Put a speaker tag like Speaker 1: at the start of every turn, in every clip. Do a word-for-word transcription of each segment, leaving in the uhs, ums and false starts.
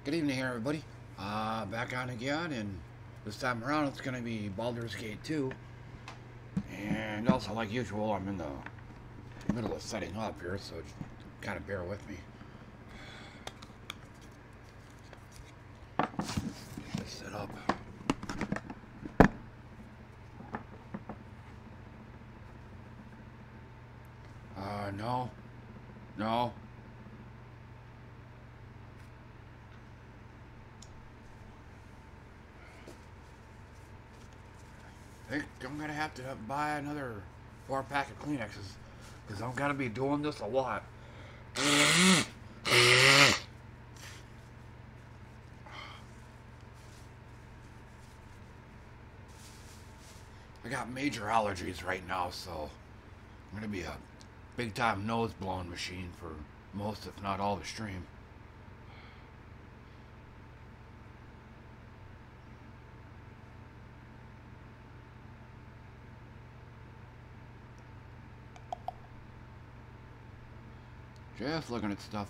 Speaker 1: Good evening, everybody. Uh, back on again, and this time around it's going to be Baldur's Gate two. And also, like usual, I'm in the middle of setting up here, so just kind of bear with me. Get this set up. Uh, no. No. I think I'm gonna have to buy another four pack of Kleenexes because I'm gonna be doing this a lot. I got major allergies right now, so I'm gonna be a big time nose blowing machine for most, if not all, the stream. Just looking at stuff.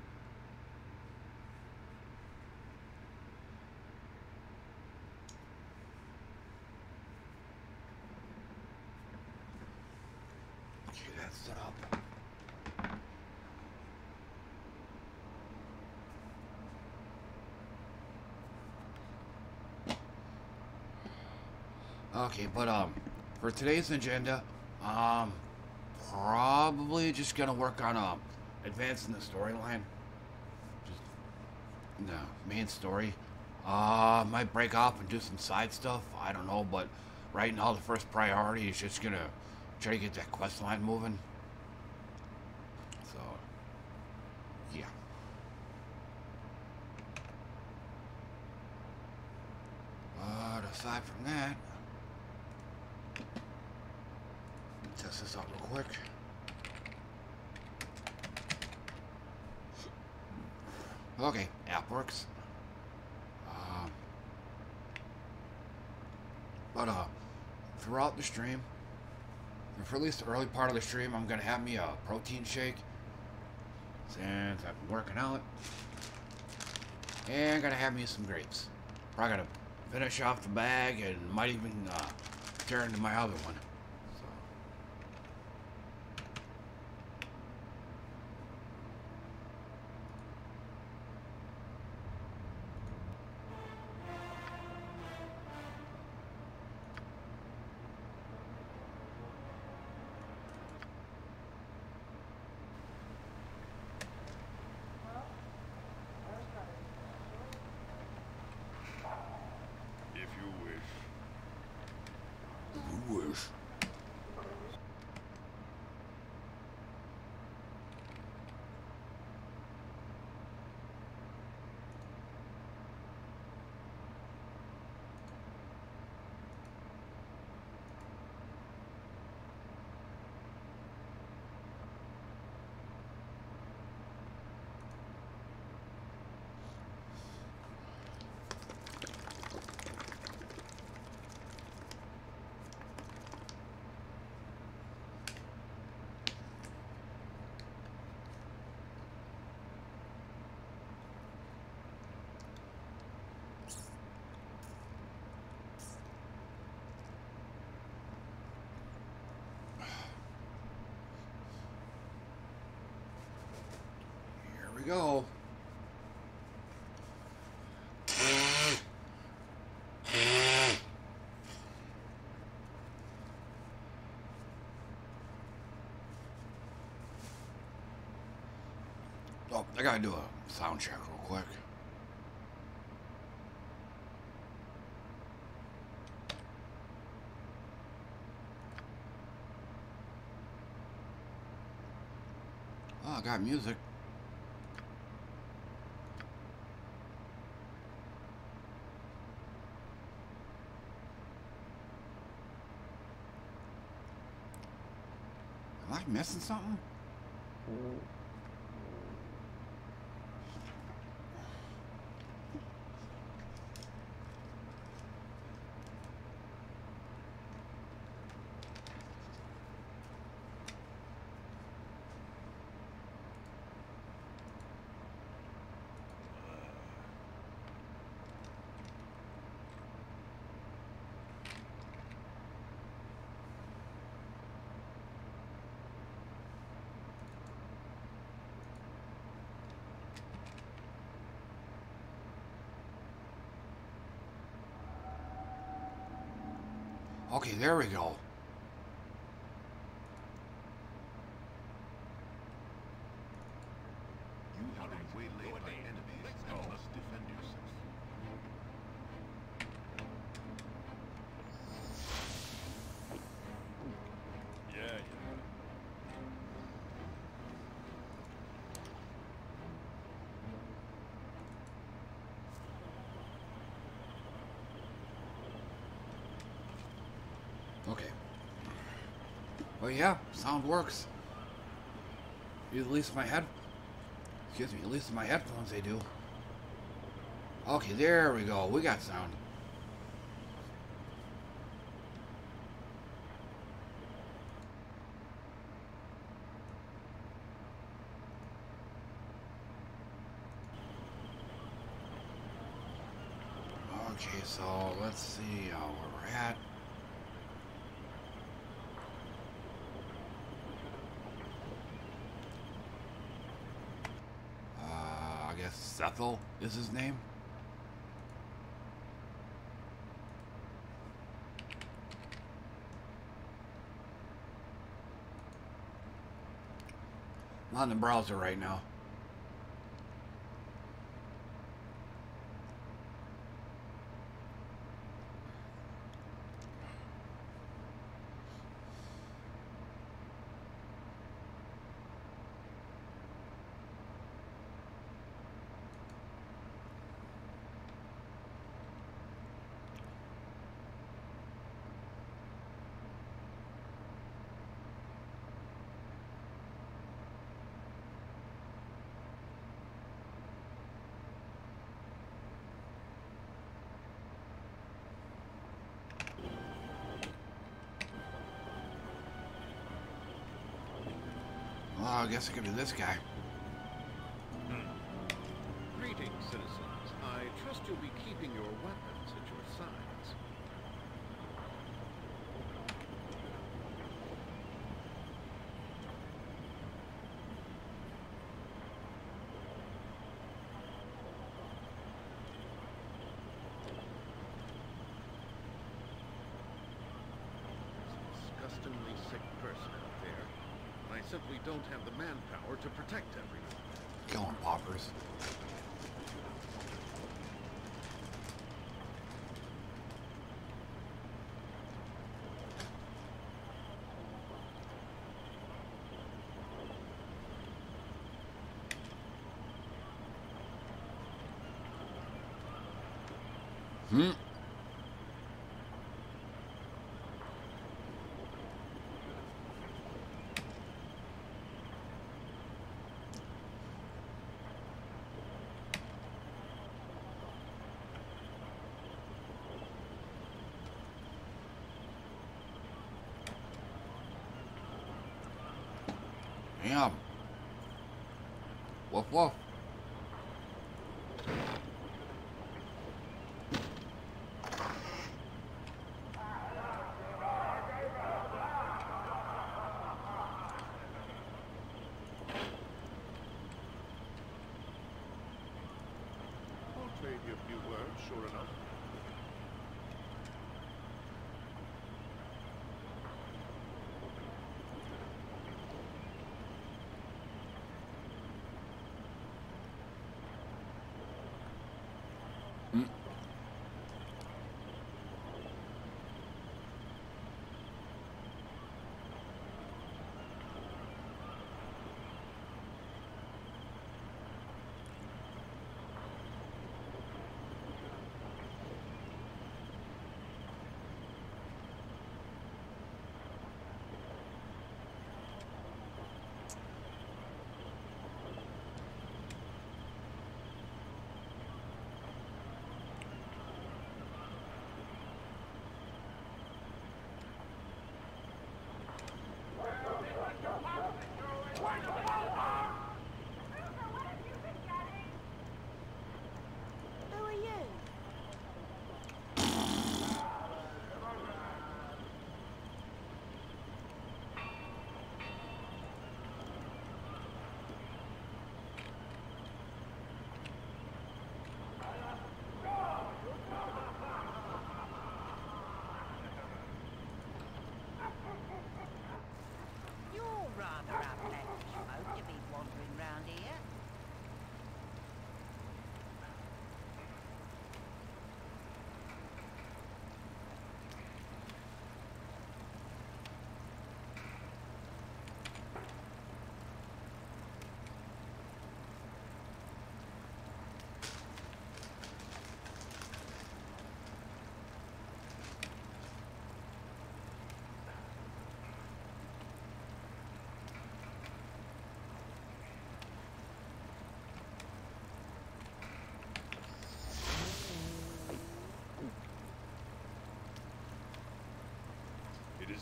Speaker 1: Okay, that's set up. Okay, but um, for today's agenda, um, probably just gonna work on um. advancing the storyline, just the main story. Uh, might break off and do some side stuff. I don't know, but right now the first priority is just gonna try to get that quest line moving. So, yeah. But aside from that, test this out real quick. Okay, app works. Um, but uh, throughout the stream, for at least the early part of the stream, I'm gonna have me a protein shake since I've been working out, and gonna have me some grapes. Probably gonna finish off the bag and might even uh, tear into my other one. Go. Oh, I gotta do a sound check real quick. Oh, I got music. Am I missing something? Okay, there we go.
Speaker 2: You have been waylaid by enemies and must defend yourself. Yeah, yeah.
Speaker 1: Okay. Well, yeah, sound works. At least my head. Excuse me. At least in my headphones they do. Okay, there we go. We got sound. Okay, so let's see uh, where we're at. Uh, I guess Sethel is his name. I'm on the browser right now. Well, I guess it could be this guy.
Speaker 2: Hmm. Greetings, citizens. I trust you'll be keeping your weapons at your sides. Disgustingly sick person out there. I simply don't have the manpower to protect everyone.
Speaker 1: Kill him, poppers. Hmm. Damn. Woof woof.
Speaker 2: I'll trade you a few words, sure enough.
Speaker 1: Hmm.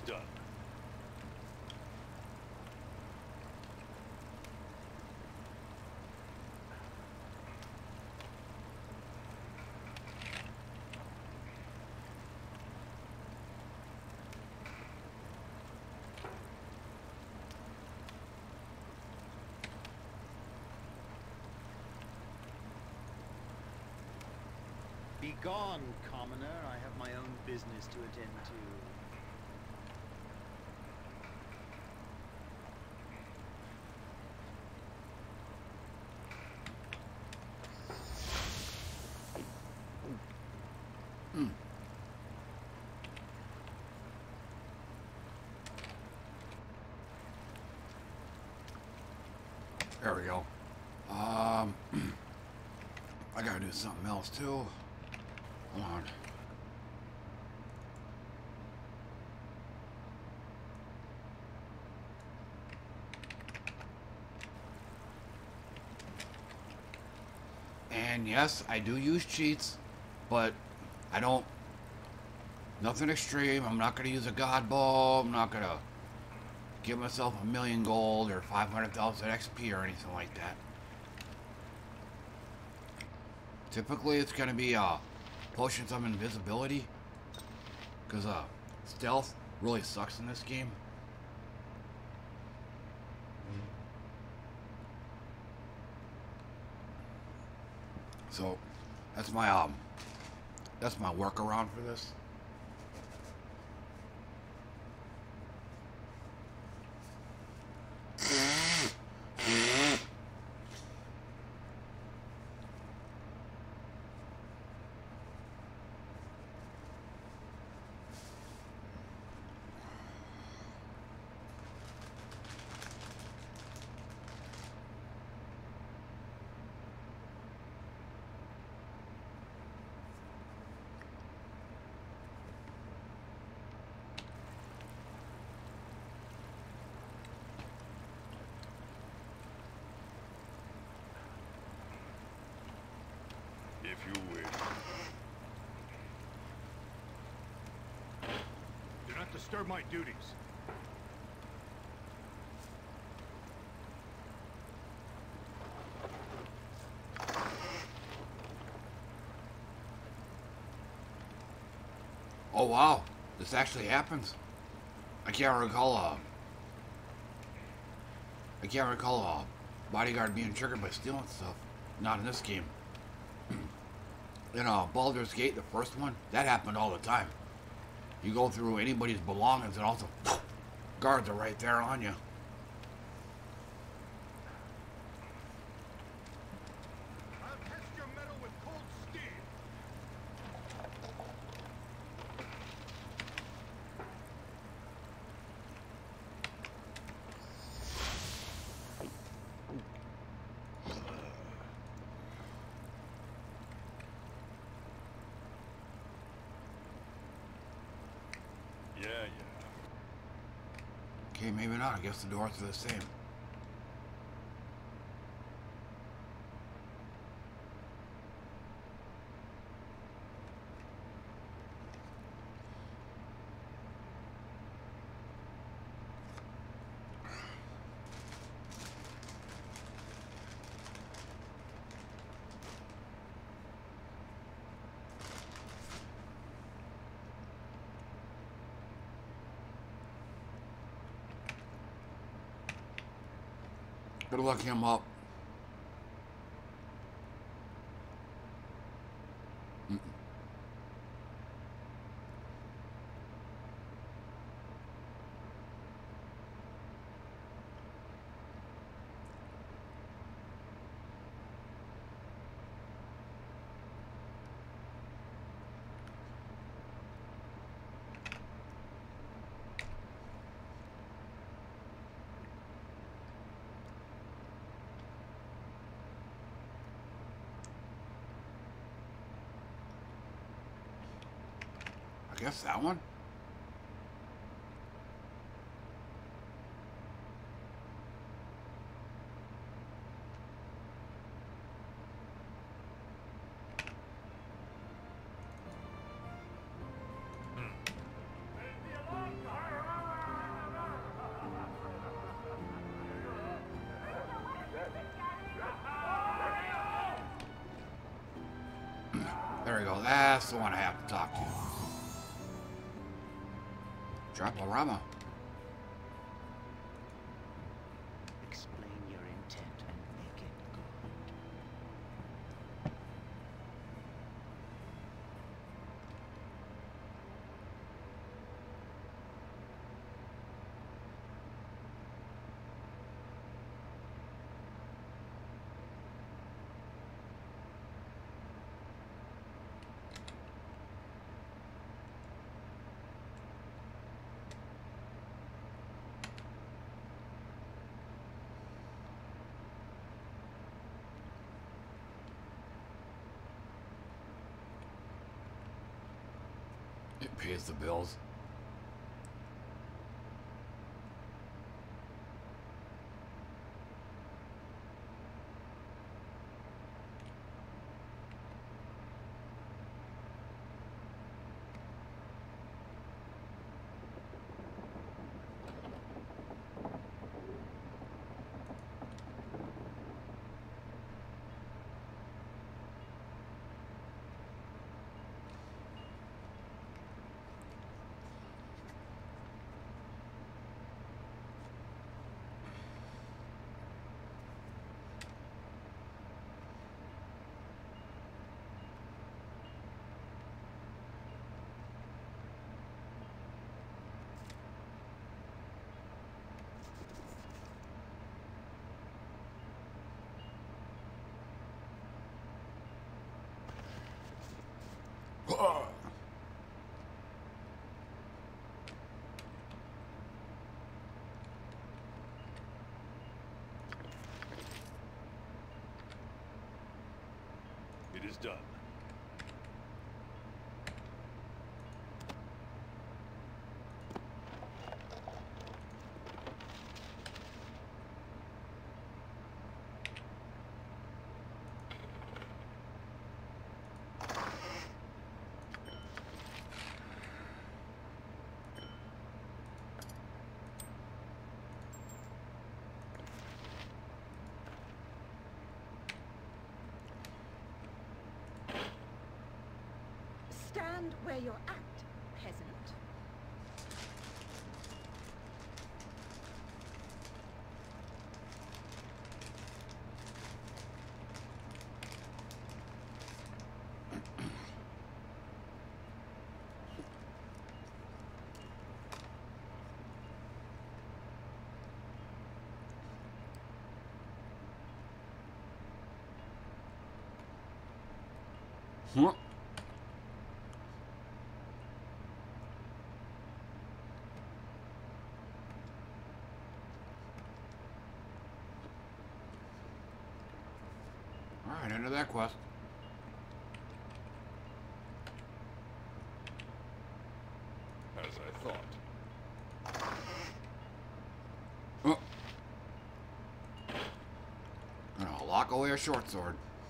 Speaker 3: done.
Speaker 4: Begone, commoner. I have my own business to attend to.
Speaker 1: Mm. There we go. Um, I gotta do something else too. Hold on. And yes, I do use cheats, but I don't, nothing extreme. I'm not going to use a god bow. I'm not going to give myself a million gold or five hundred thousand X P or anything like that. Typically, it's going to be uh, potions of invisibility, because uh, stealth really sucks in this game. So that's my um that's my workaround for this.
Speaker 3: If you wish. Do not disturb my duties.
Speaker 1: Oh wow, this actually happens. I can't recall uh I can't recall a bodyguard being triggered by stealing stuff. Not in this game. In uh, Baldur's Gate, the first one, that happened all the time. You go through anybody's belongings and also guards are right there on you.
Speaker 3: I'll test your metal with cold steel. Yeah, yeah.
Speaker 1: Okay, maybe not. I guess the doors are the same. Gotta look him up. Mm-mm. I guess that one. There we go. That's the one I have to talk to. Drop-a-rama.
Speaker 4: Explain your intent and make it good.
Speaker 1: It pays the bills.
Speaker 3: It is done.
Speaker 5: Stand where you're at, peasant.
Speaker 1: Huh? Alright, end of that quest.
Speaker 3: As I thought.
Speaker 1: Oh. Gonna lock away a short sword.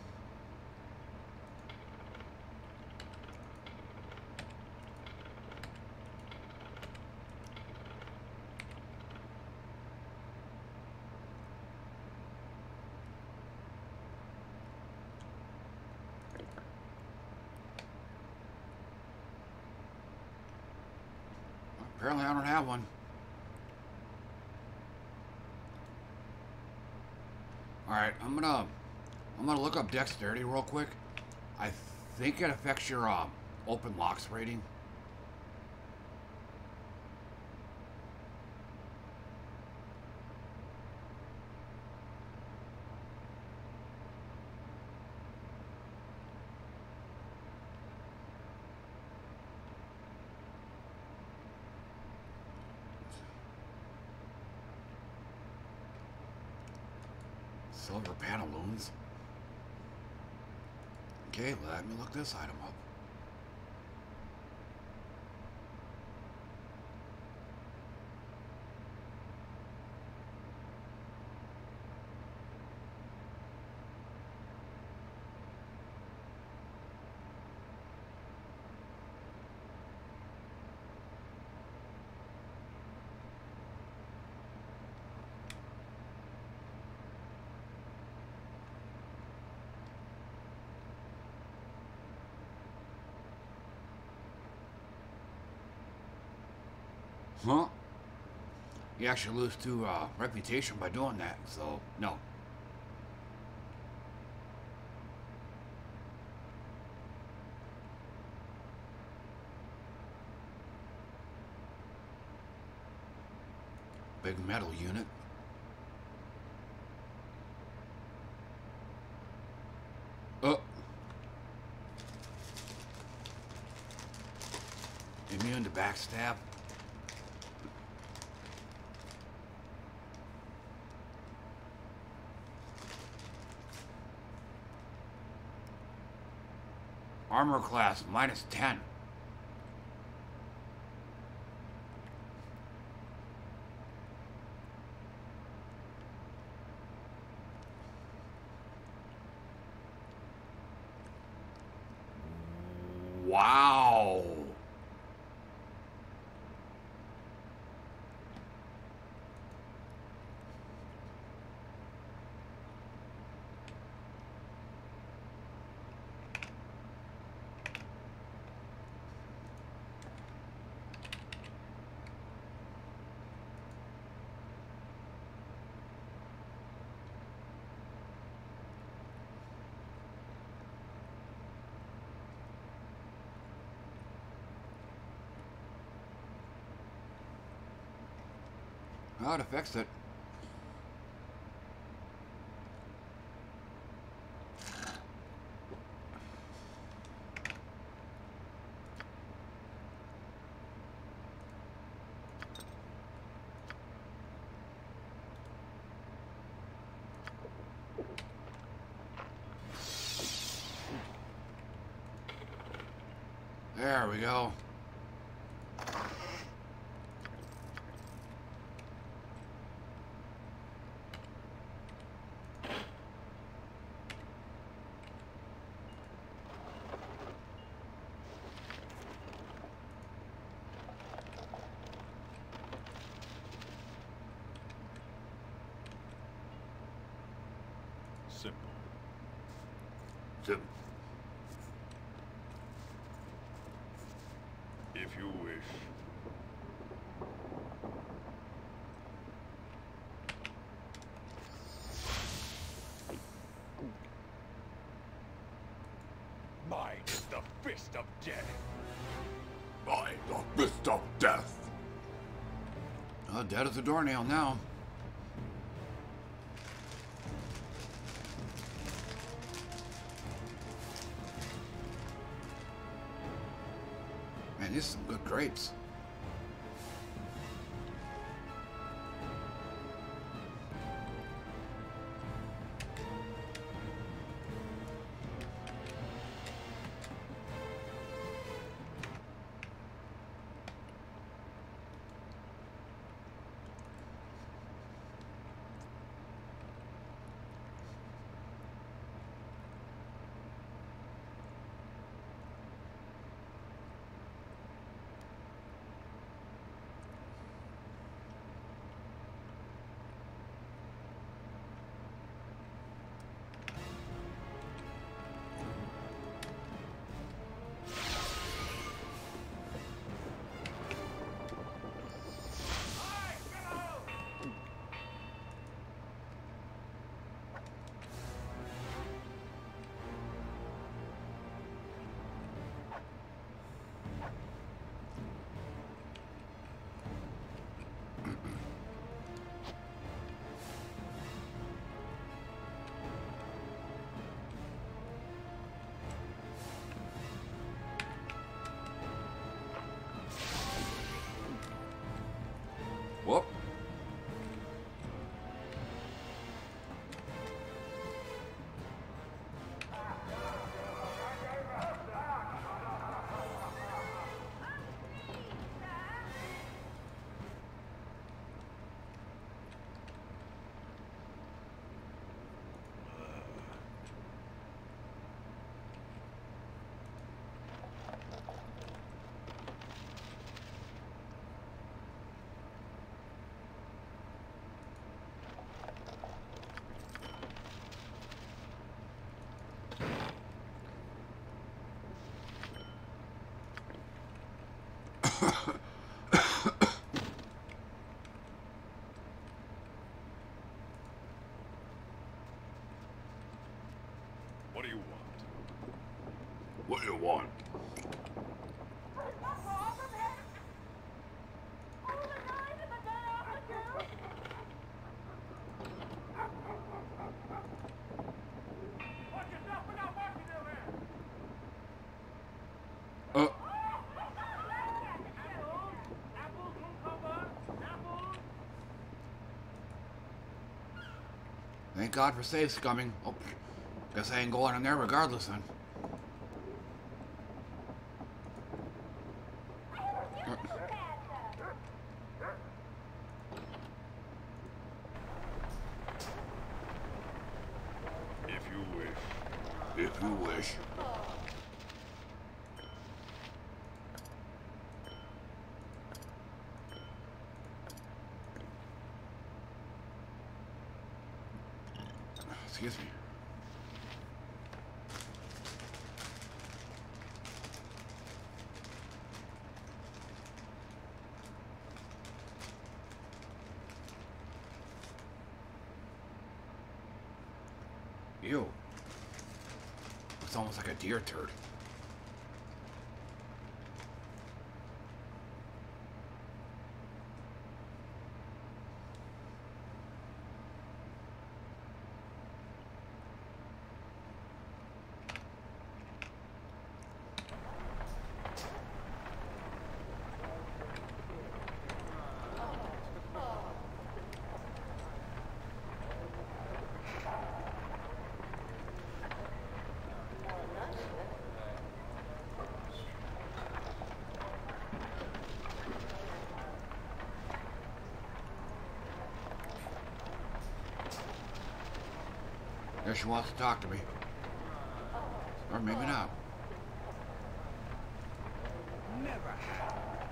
Speaker 1: Apparently I don't have one. Alright, I'm gonna I'm gonna look up dexterity real quick. I think it affects your um, open locks rating. Silver pantaloons. Okay, let me look this item up. Huh? You actually lose to uh, reputation by doing that, so no. Big metal unit. Oh. Immune to backstab. Armor class minus ten. Wow. Oh, it affects it. There we go.
Speaker 3: Simple.
Speaker 1: Sim-
Speaker 3: If you wish. Mine is the fist of death.
Speaker 1: By the fist of death. Oh, dead as a doornail now. Man, these are some good grapes. Whoop. What do you want? Uh. Thank God for safe scumming. Oh, guess I ain't going in there regardless then.
Speaker 3: If you wish.
Speaker 1: If you wish. Excuse me. Ew. It's almost like a deer turd. There she wants to talk to me. Or maybe not.
Speaker 4: Never had.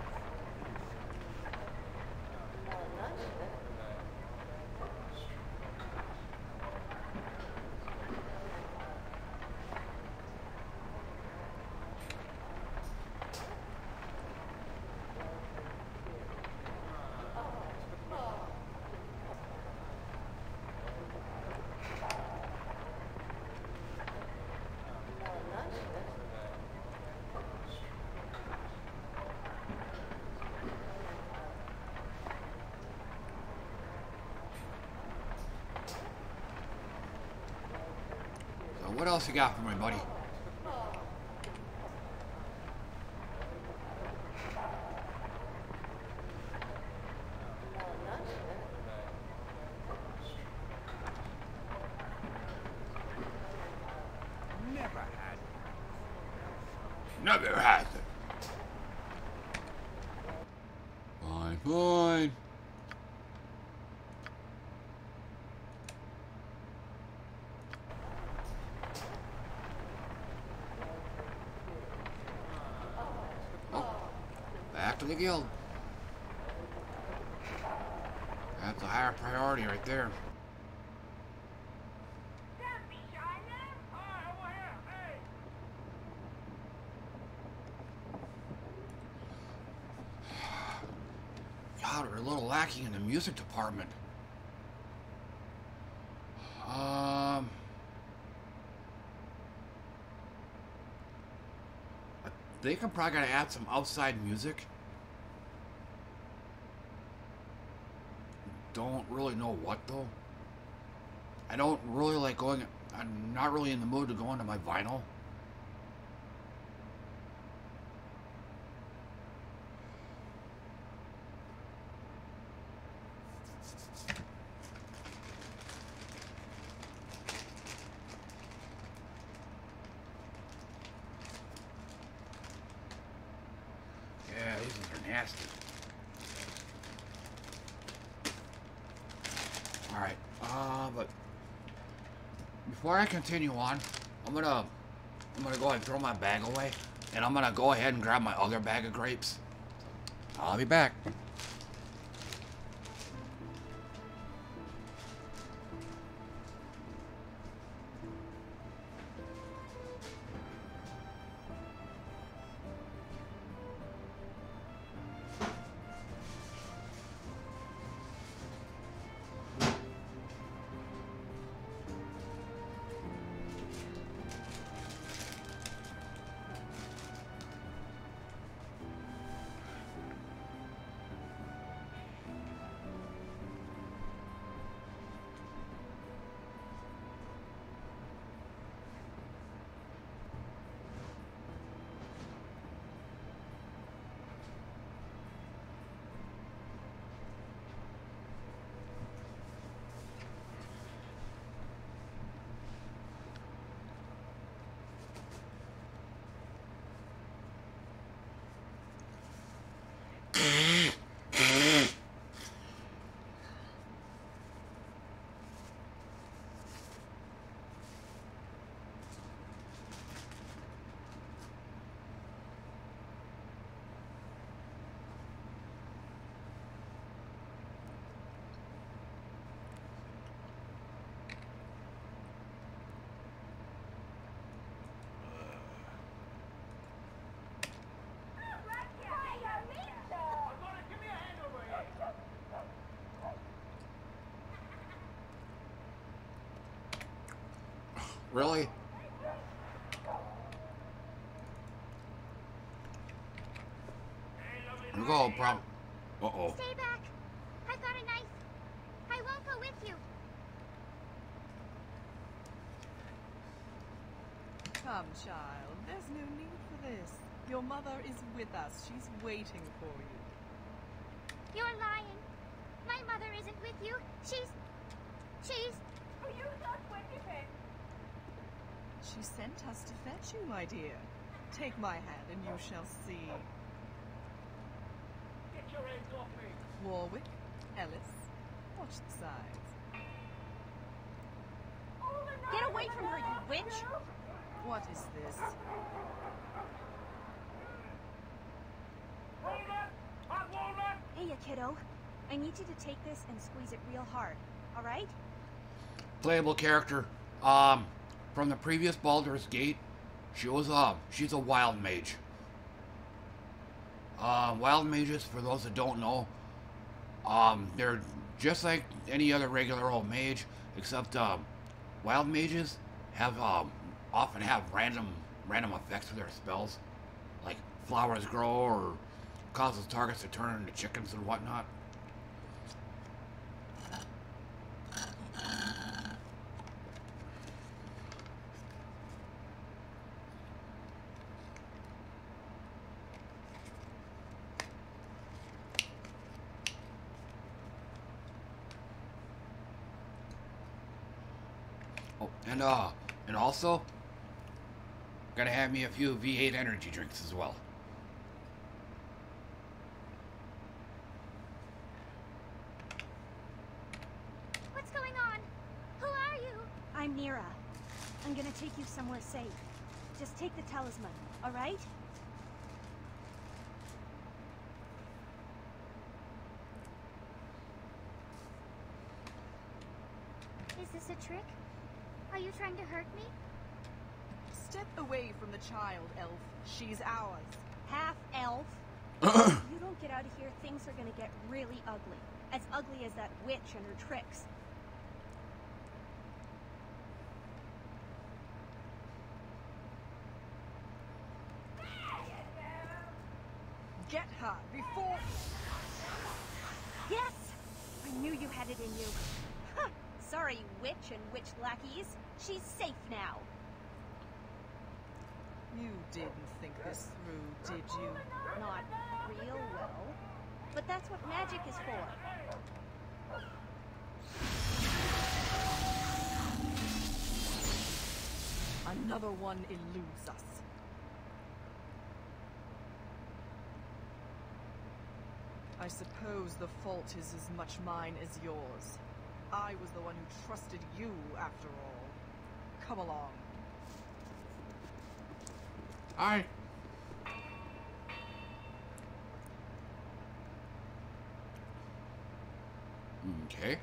Speaker 1: What else you got for me, buddy?
Speaker 4: Never had.
Speaker 1: Never has it. Fine, fine. Back to the guild. That's a higher priority right there. God, we're a little lacking in the music department. Um, I think I'm probably gonna add some outside music. Don't really know what though. I don't really like going. I'm not really in the mood to go into my vinyl. Yeah, these ones are nasty. Alright, uh, but before I continue on, I'm gonna I'm gonna go ahead and throw my bag away, and I'm gonna go ahead and grab my other bag of grapes. I'll be back. Really? You go, prom. Uh oh.
Speaker 6: Stay back. I've got a knife. I won't go with you.
Speaker 7: Come, child. There's no need for this. Your mother is with us. She's waiting for you.
Speaker 6: You're lying. My mother isn't with you. She's... She's...
Speaker 5: Are you not anything?
Speaker 7: She sent us to fetch you, my dear. Take my hand and you shall see.
Speaker 3: Get your hands off me!
Speaker 7: Warwick, Ellis, watch the sides.
Speaker 5: Get away from her, you witch!
Speaker 7: What is this?
Speaker 3: Walnut! Hot walnut!
Speaker 5: Hey, you kiddo. I need you to take this and squeeze it real hard, alright?
Speaker 1: Playable character. Um, from the previous Baldur's Gate, she was uh, she's a wild mage. Uh, wild mages, for those that don't know, um, they're just like any other regular old mage, except um, wild mages have um, often have random random effects to their spells, like flowers grow or causes targets to turn into chickens and whatnot. Oh, and uh, and also, gotta have me a few V eight energy drinks as well.
Speaker 6: What's going on? Who are you?
Speaker 5: I'm Nira. I'm gonna take you somewhere safe. Just take the talisman, alright?
Speaker 6: Is this a trick? Are you trying to hurt me?
Speaker 7: Step away from the child, elf. She's ours.
Speaker 5: Half-elf? If you don't get out of here, things are gonna get really ugly. As ugly as that witch and her tricks.
Speaker 7: Get her before...
Speaker 5: Yes! I knew you had it in you. Huh. Sorry, witch and witch lackeys. She's safe now.
Speaker 7: You didn't think this through, did you?
Speaker 5: Not real well. But that's what magic is for.
Speaker 7: Another one eludes us. I suppose the fault is as much mine as yours. I was the one who trusted you, after all. Come along.
Speaker 1: Hi. Okay.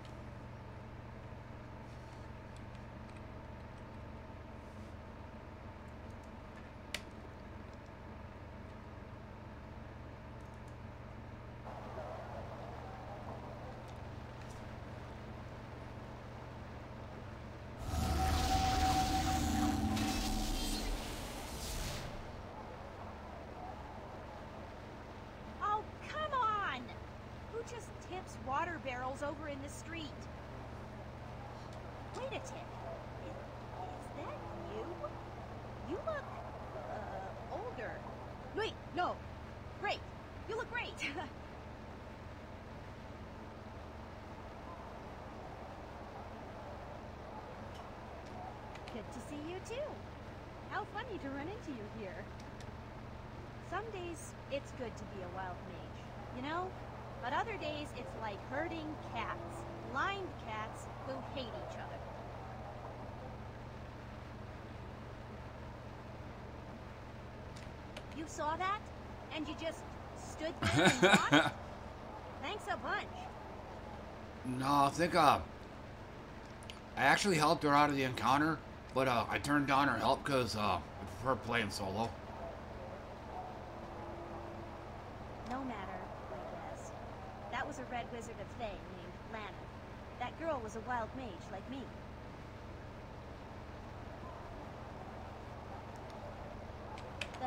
Speaker 5: Oh, come on! Who just tips water barrels over in the street? Wait a tick. Is, is that you? You look, uh, older. Wait, no. Great. You look great. Good to see you too. How funny to run into you here. Some days, it's good to be a wild mage, you know? But other days, it's like herding cats. Blind cats who hate each other. You saw that? And you just stood there and watched? Thanks a bunch.
Speaker 1: No, I think uh, I actually helped her out of the encounter, but uh, I turned down her help because uh, I prefer playing solo.
Speaker 5: No matter, I guess. That was a red wizard of Thay named Lana. That girl was a wild mage like me.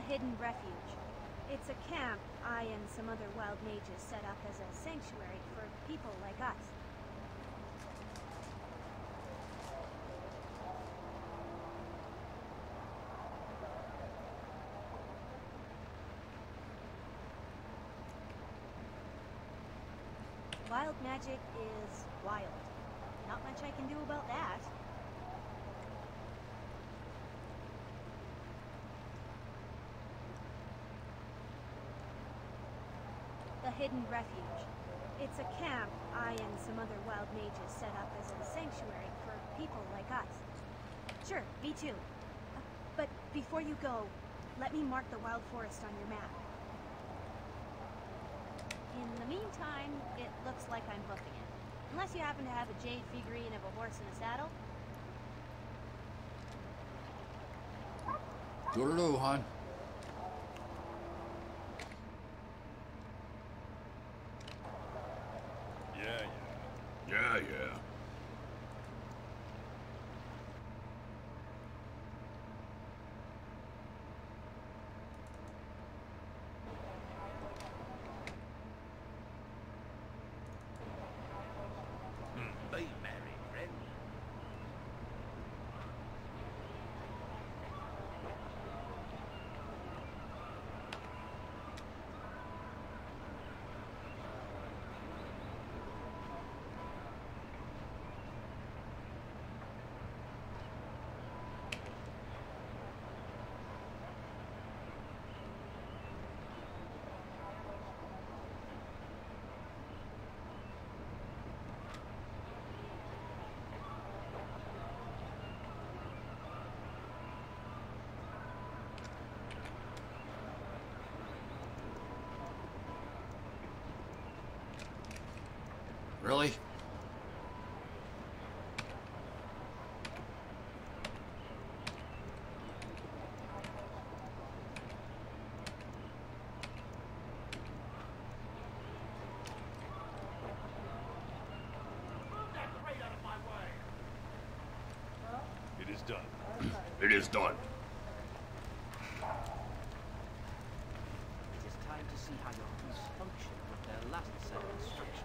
Speaker 5: hidden refuge. It's a camp I and some other wild mages set up as a sanctuary for people like us. Wild magic is wild. Not much I can do about that. The hidden refuge. It's a camp I and some other wild mages set up as a sanctuary for people like us. Sure, me too. Uh, but before you go, let me mark the wild forest on your map. In the meantime, it looks like I'm booking it. Unless you happen to have a jade figurine of a horse in a saddle.
Speaker 1: Toodaloo, hon.
Speaker 3: Yeah, yeah.
Speaker 1: Yeah, yeah.
Speaker 3: Be merry, friend.
Speaker 1: Really?
Speaker 3: It is done.
Speaker 1: It is done.
Speaker 4: It is time to see how your crews function with their last set of instructions.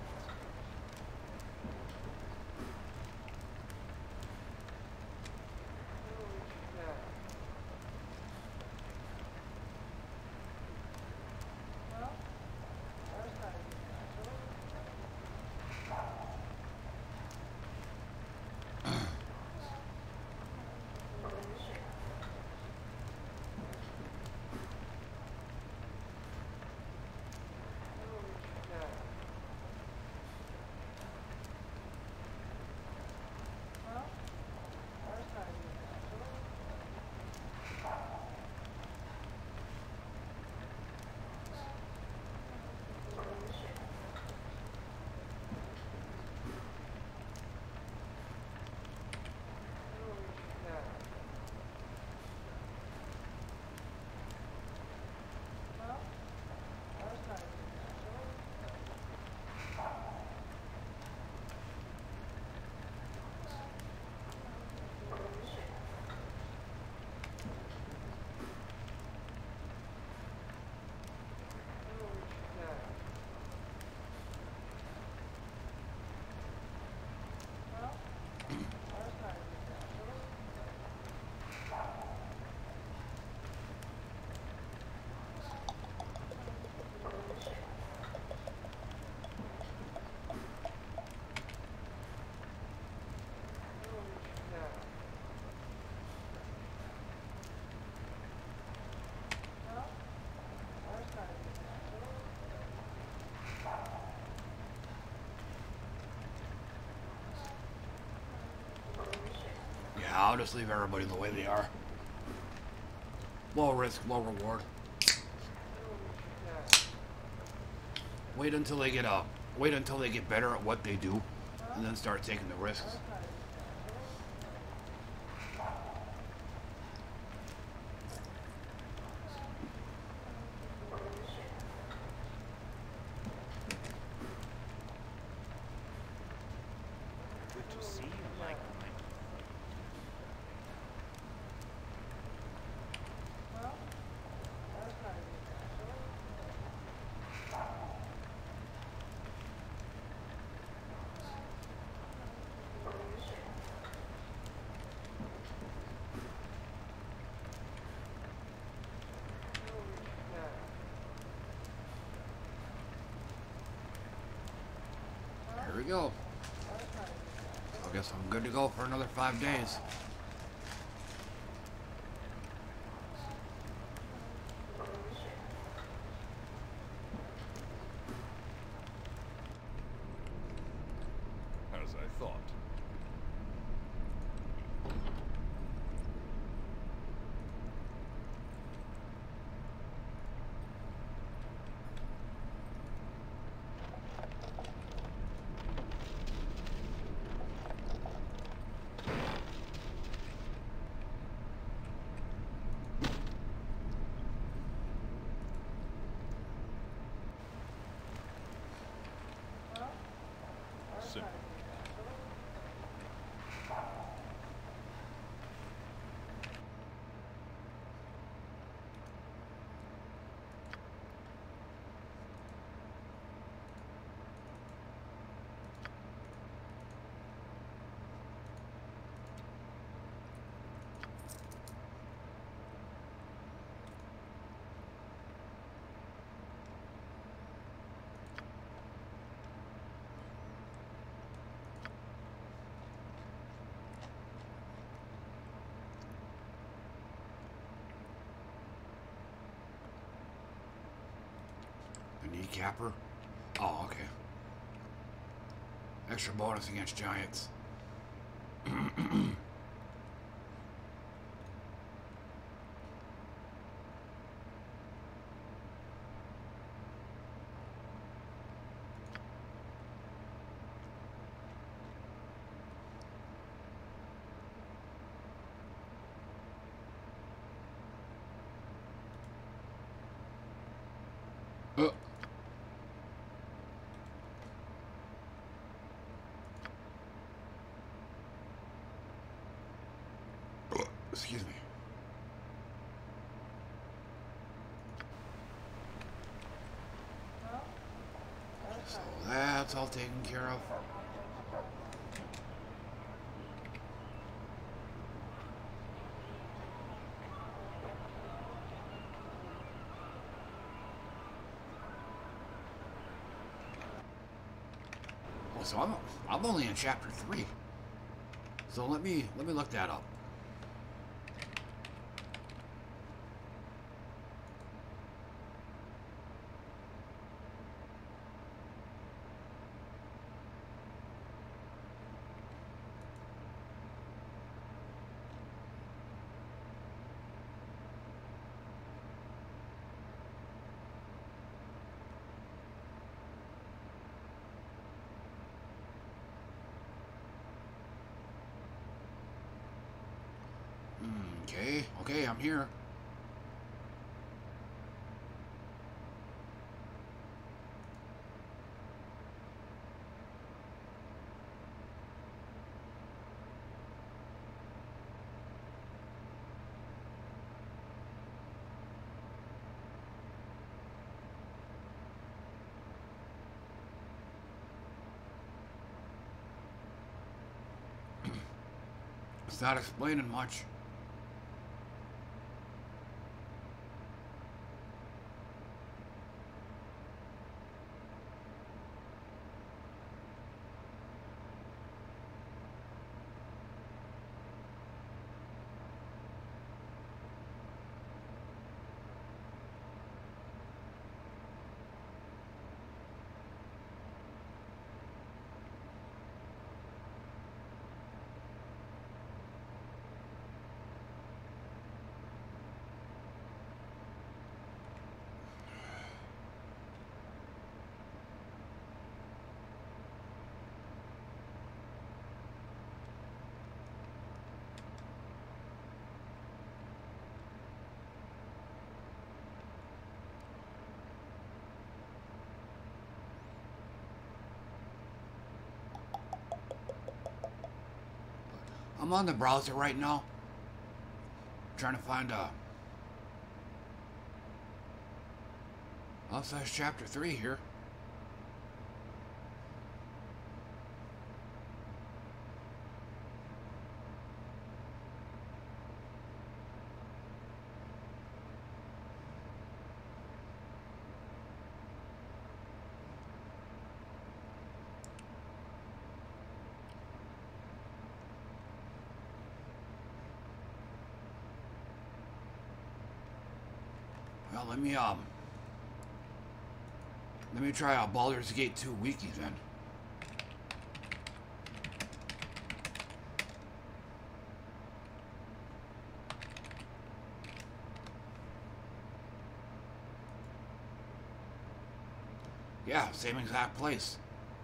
Speaker 1: I'll just leave everybody the way they are. Low risk, low reward. Wait until they get up. Wait until they get better at what they do, and then start taking the risks.
Speaker 4: Good to see you, like
Speaker 1: go. I guess I'm good to go for another five days.
Speaker 2: As I thought. Simple.
Speaker 1: The kneecapper? Oh, okay. Extra bonus against giants. Uh. Excuse me. So that's all taken care of. Oh, so I'm I'm only in chapter three. So let me let me look that up. Okay, okay, I'm here. It's not explaining much. I'm on the browser right now, trying to find a. Oh, so that's chapter three here. Well, let me, um... Let me try out Baldur's Gate two Wiki, then. Yeah, same exact place.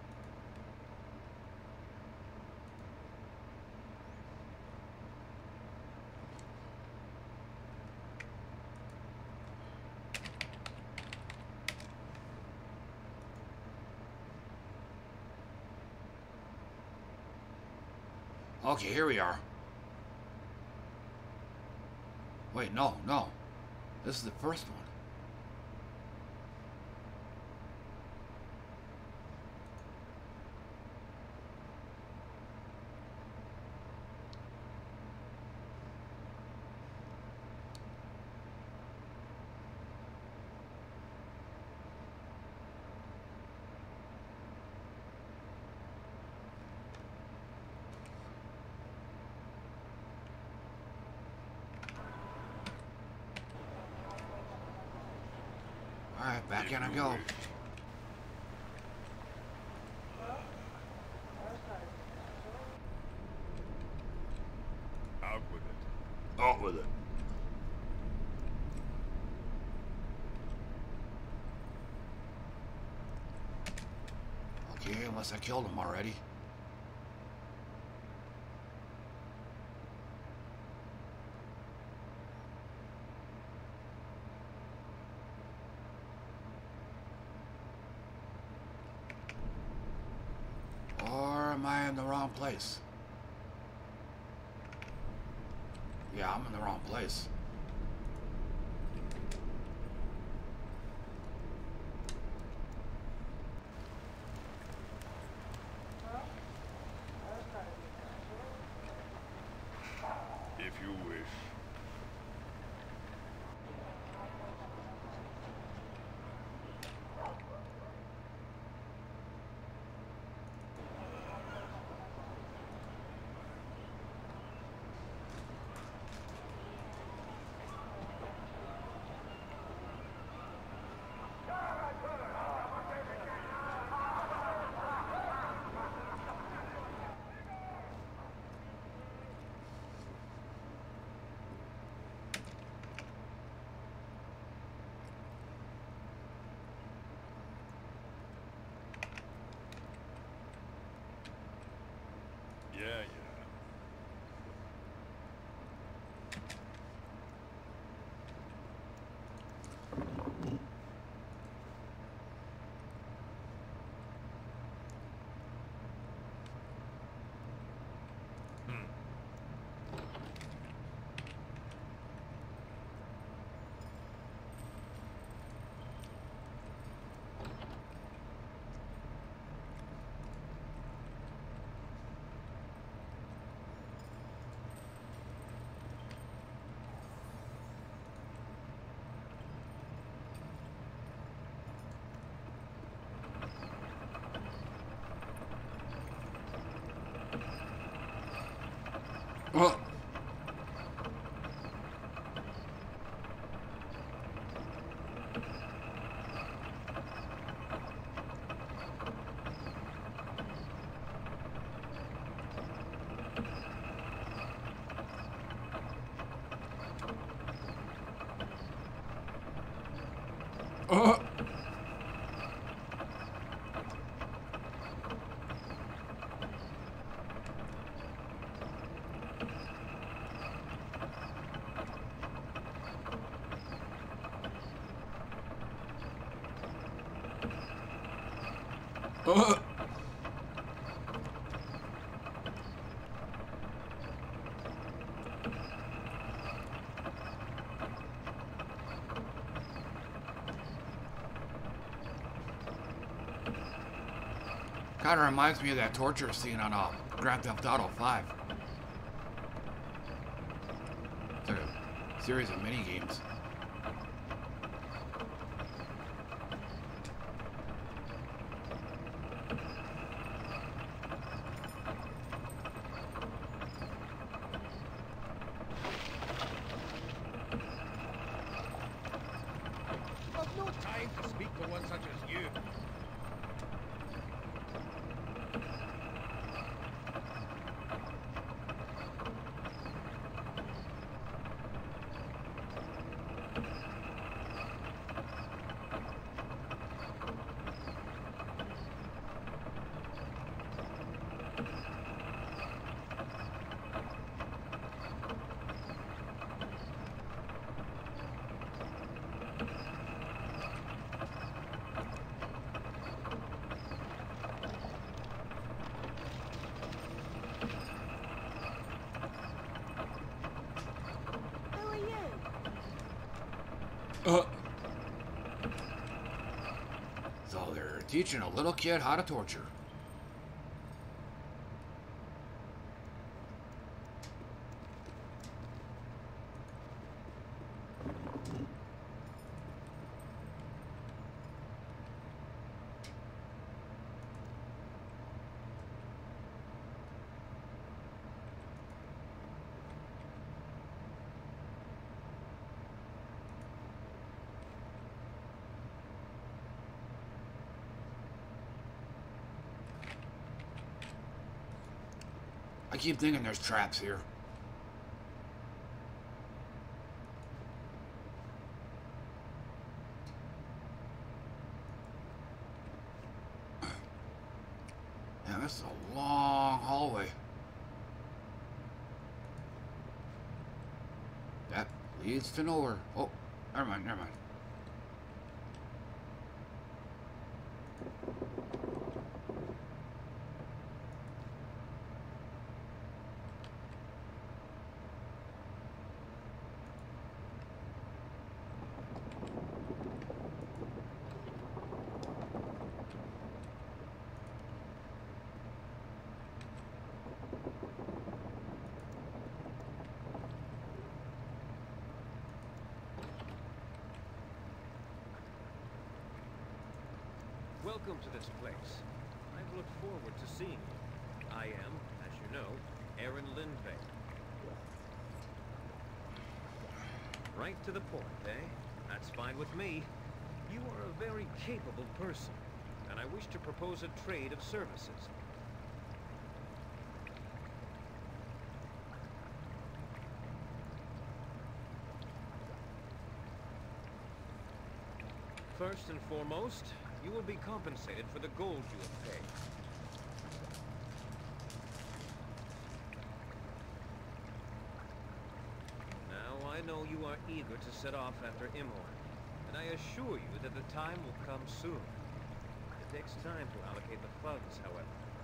Speaker 1: Okay, here we are. Wait, no, no. This is the first one. Alright, back in I go.
Speaker 3: Out with it.
Speaker 1: Out with it. Okay, unless I killed him already. Or am I in the wrong place? Yeah, I'm in the wrong place.
Speaker 3: If you wish. Yeah, yeah.
Speaker 1: Oh. Oh. Oh. Kind of reminds me of that torture scene on uh, Grand Theft Auto five. It's a series of mini games.
Speaker 2: time to speak to one such as you.
Speaker 1: Uh. So they're teaching a little kid how to torture. I keep thinking there's traps here. Yeah, this is a long hallway. That leads to nowhere. Oh, never mind, never mind.
Speaker 2: Welcome to this place. I've looked forward to seeing you. I am, as you know, Aaron Lindvay. Right to the point, eh? That's fine with me. You are a very capable person, and I wish to propose a trade of services. First and foremost, you will be compensated for the gold you have paid. Now, I know you are eager to set off after Imoen, and I assure you that the time will come soon. It takes time to allocate the funds, however.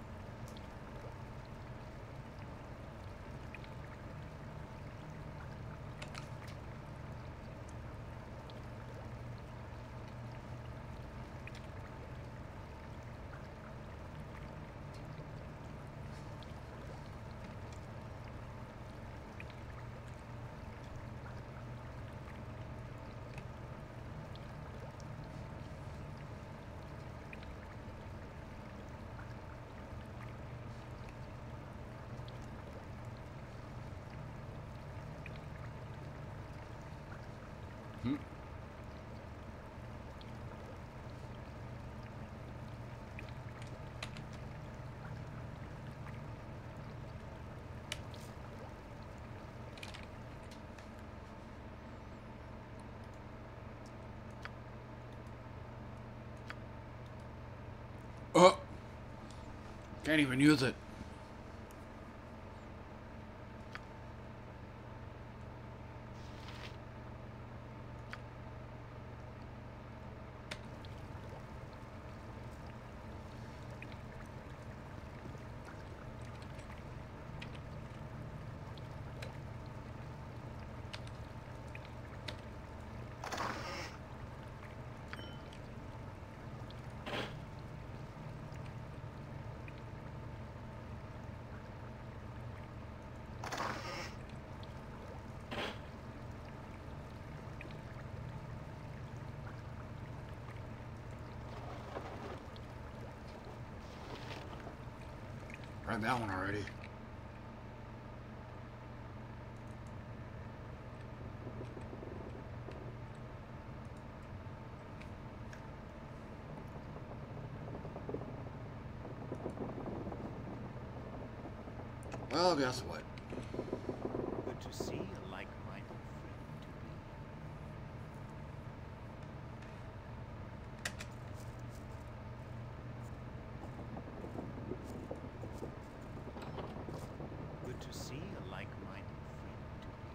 Speaker 1: Hmm. Oh, can't even use it. Read that one already. Well, guess what?
Speaker 4: Good to see a like-minded friend to be. Good to see a like-minded friend to be.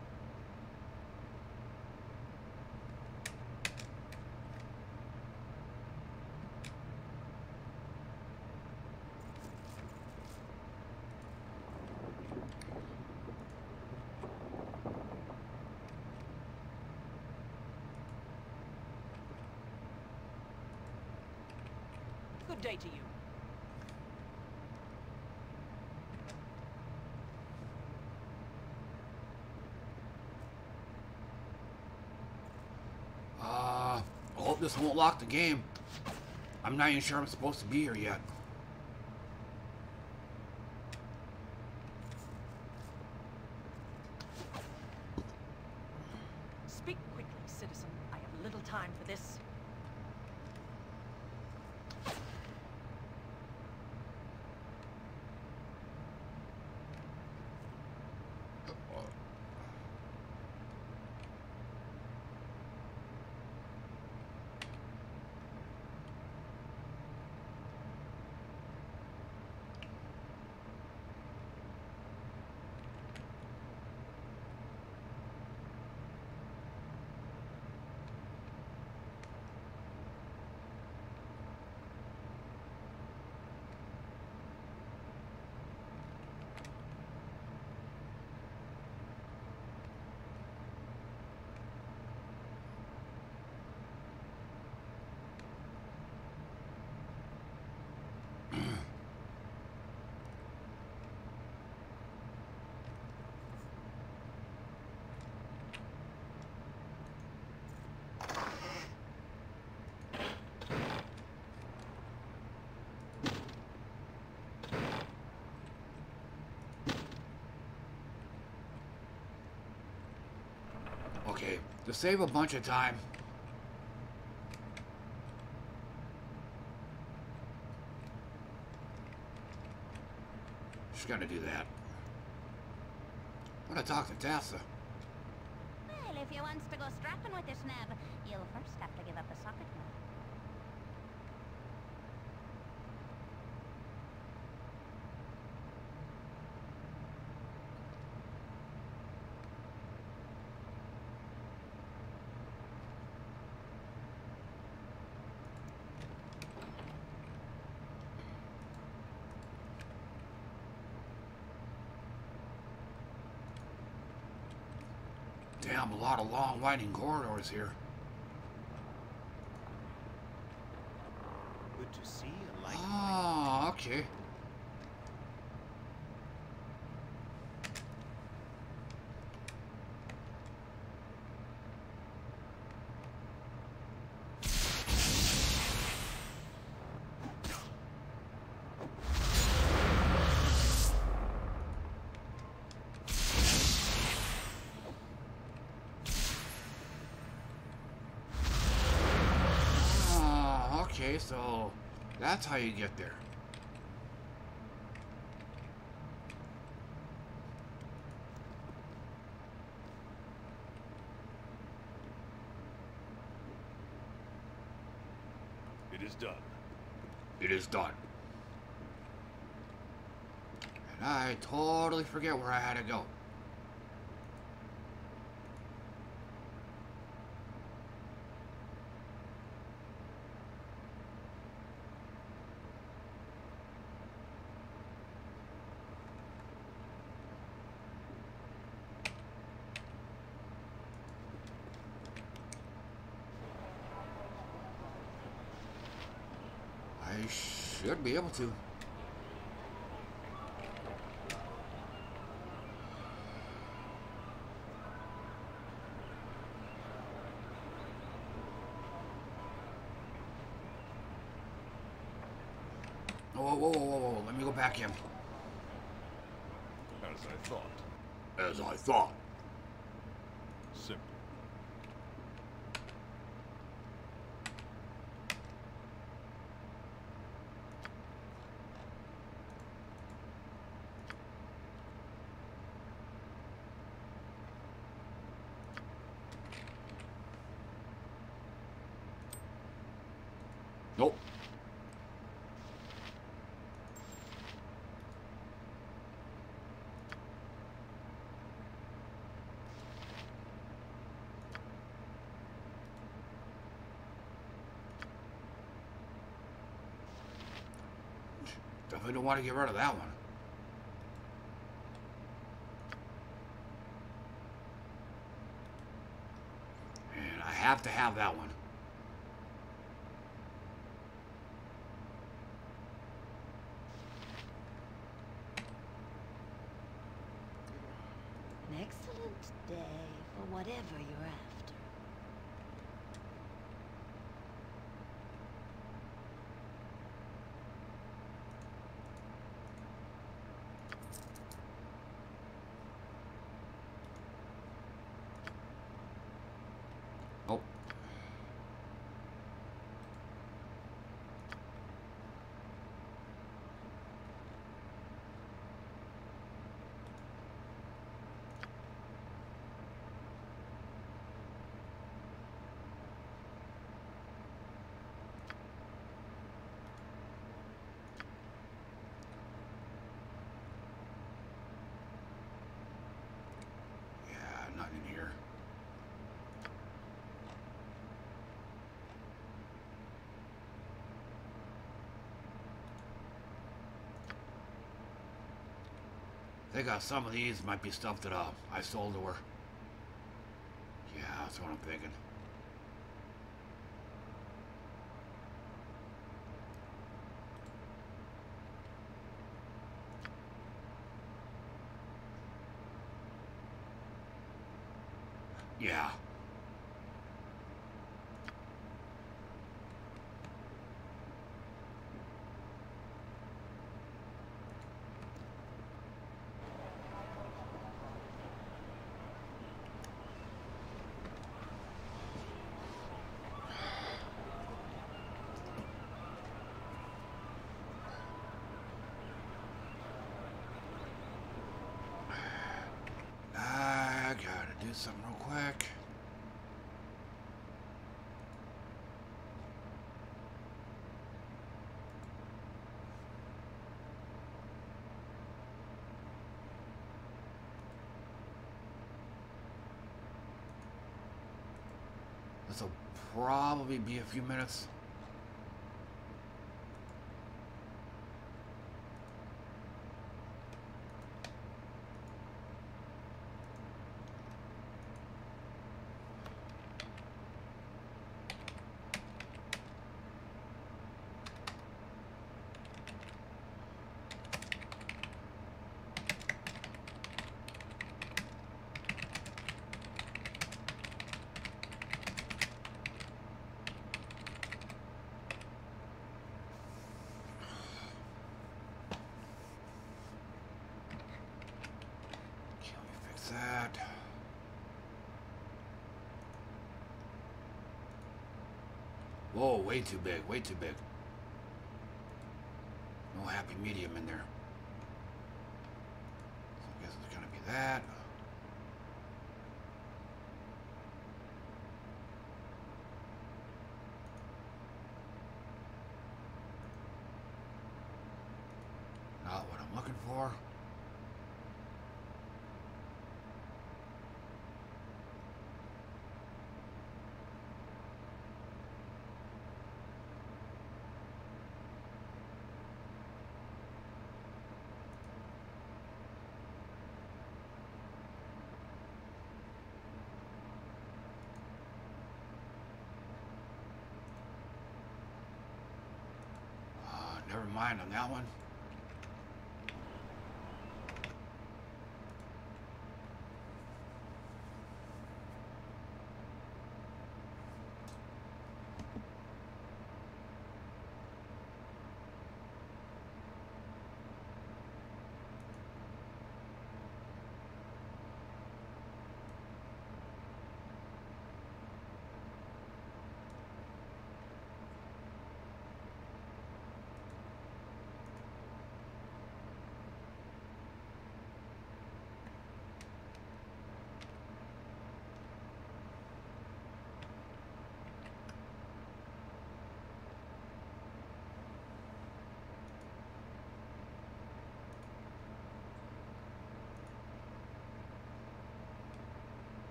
Speaker 7: Good day to you.
Speaker 1: Uh, I hope this won't lock the game. I'm not even sure I'm supposed to be here yet.
Speaker 7: Speak quickly, citizen. I have little time for this.
Speaker 1: Okay, to save a bunch of time. Just gotta do that. I'm gonna talk to Tessa.
Speaker 6: Well, if you wants to go strapping with this nab, you'll first have to give up the socket knob.
Speaker 1: Damn, a lot of long, winding corridors here.
Speaker 4: Good to see a like-minded.
Speaker 1: Ah, okay. Okay, so that's how you get there.
Speaker 3: It is done.
Speaker 1: It is done. And I totally forget where I had to go. I should be able to. Whoa, whoa, whoa, whoa, whoa, let me go back in.
Speaker 3: As I thought.
Speaker 1: As I thought.
Speaker 3: Simple.
Speaker 1: Nope. Definitely don't want to get rid of that one. And I have to have that one.
Speaker 8: An excellent day for whatever you're after.
Speaker 1: Oh. Yeah, nothing in here. I think uh, some of these might be stuff that uh, I sold to her. Yeah, that's what I'm thinking. Yeah. I gotta do something real quick. This'll probably be a few minutes. That. Whoa, way too big, way too big. No happy medium in there. So I guess it's gonna be that. Not what I'm looking for. Never mind on that one.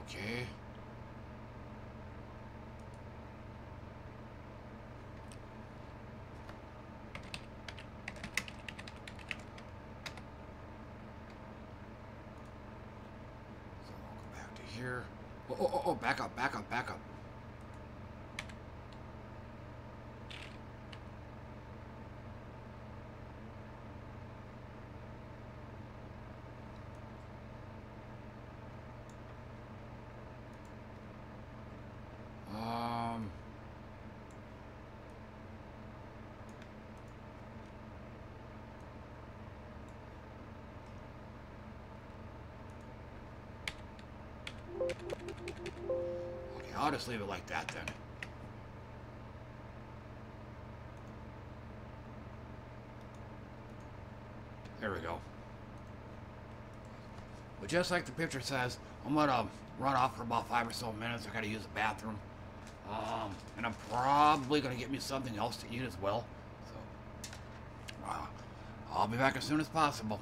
Speaker 1: Okay. So we'll go back to here. Oh, oh, oh, oh, back up, back up, back up. Um... Okay, I'll just leave it like that then. There we go. But just like the picture says, I'm gonna run off for about five or so minutes. I gotta use the bathroom. Um, and I'm probably gonna get me something else to eat as well. So, uh, I'll be back as soon as possible.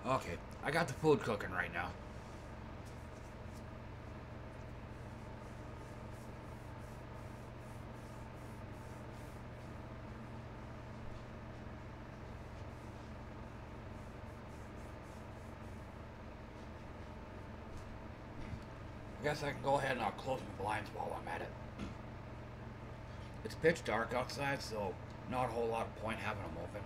Speaker 1: Okay, I got the food cooking right now. I guess I can go ahead and I'll close my blinds while I'm at it. It's pitch dark outside, so not a whole lot of point having them open.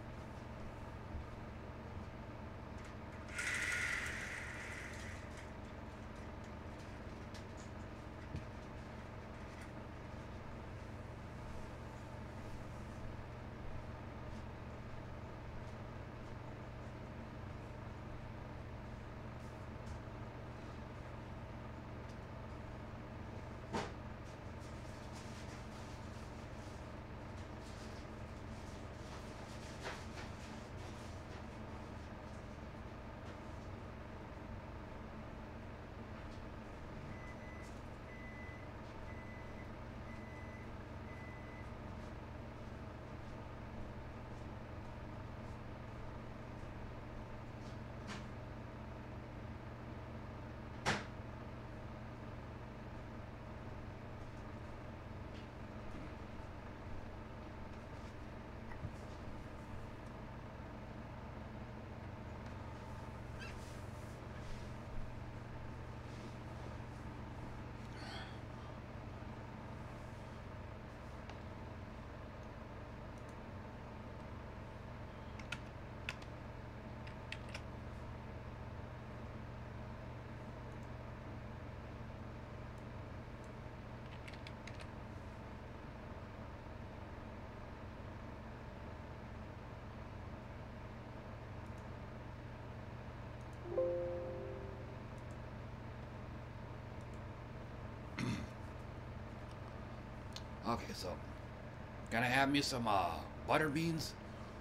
Speaker 1: Okay, so gonna have me some uh, butter beans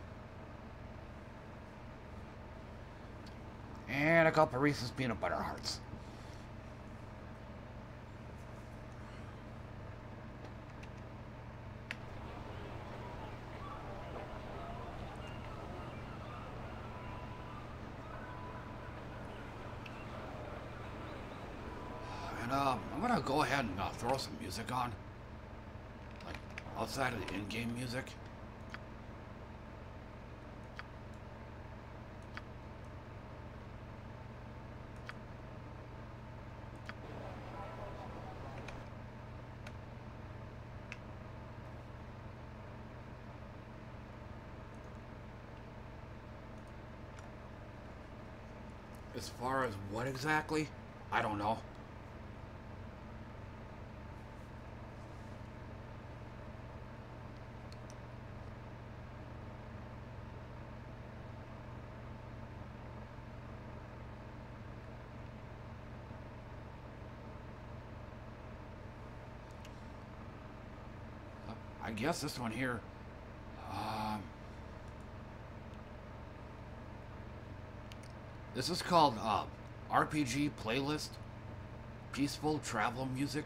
Speaker 1: and a couple Reese's peanut butter hearts. And um, I'm gonna go ahead and uh, throw some music on. Outside of the in-game music. As far as what exactly? I don't know. I guess this one here, um, this is called uh, R P G Playlist, Peaceful Travel Music.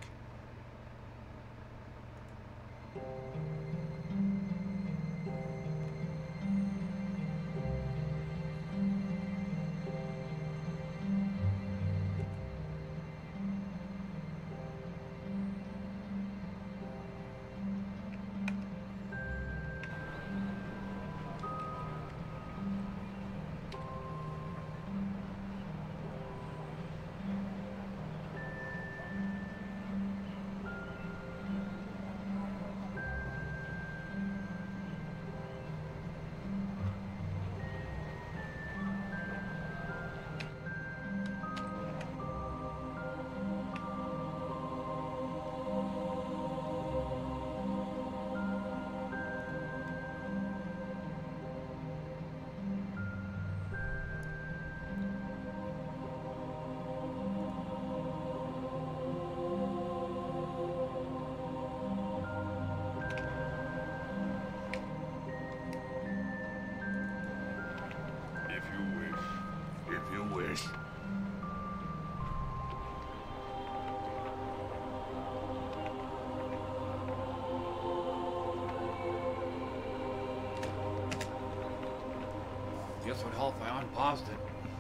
Speaker 1: Guess what help I unpaused it.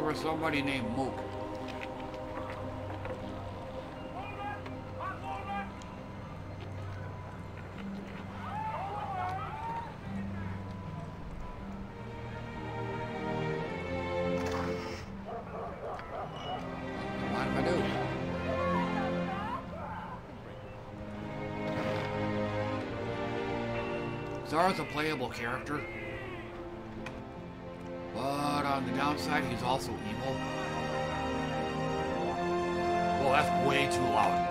Speaker 1: working with somebody named Mook. What am I doing? Zara's a playable character, but on the downside, he's also evil. Well, that's way too loud.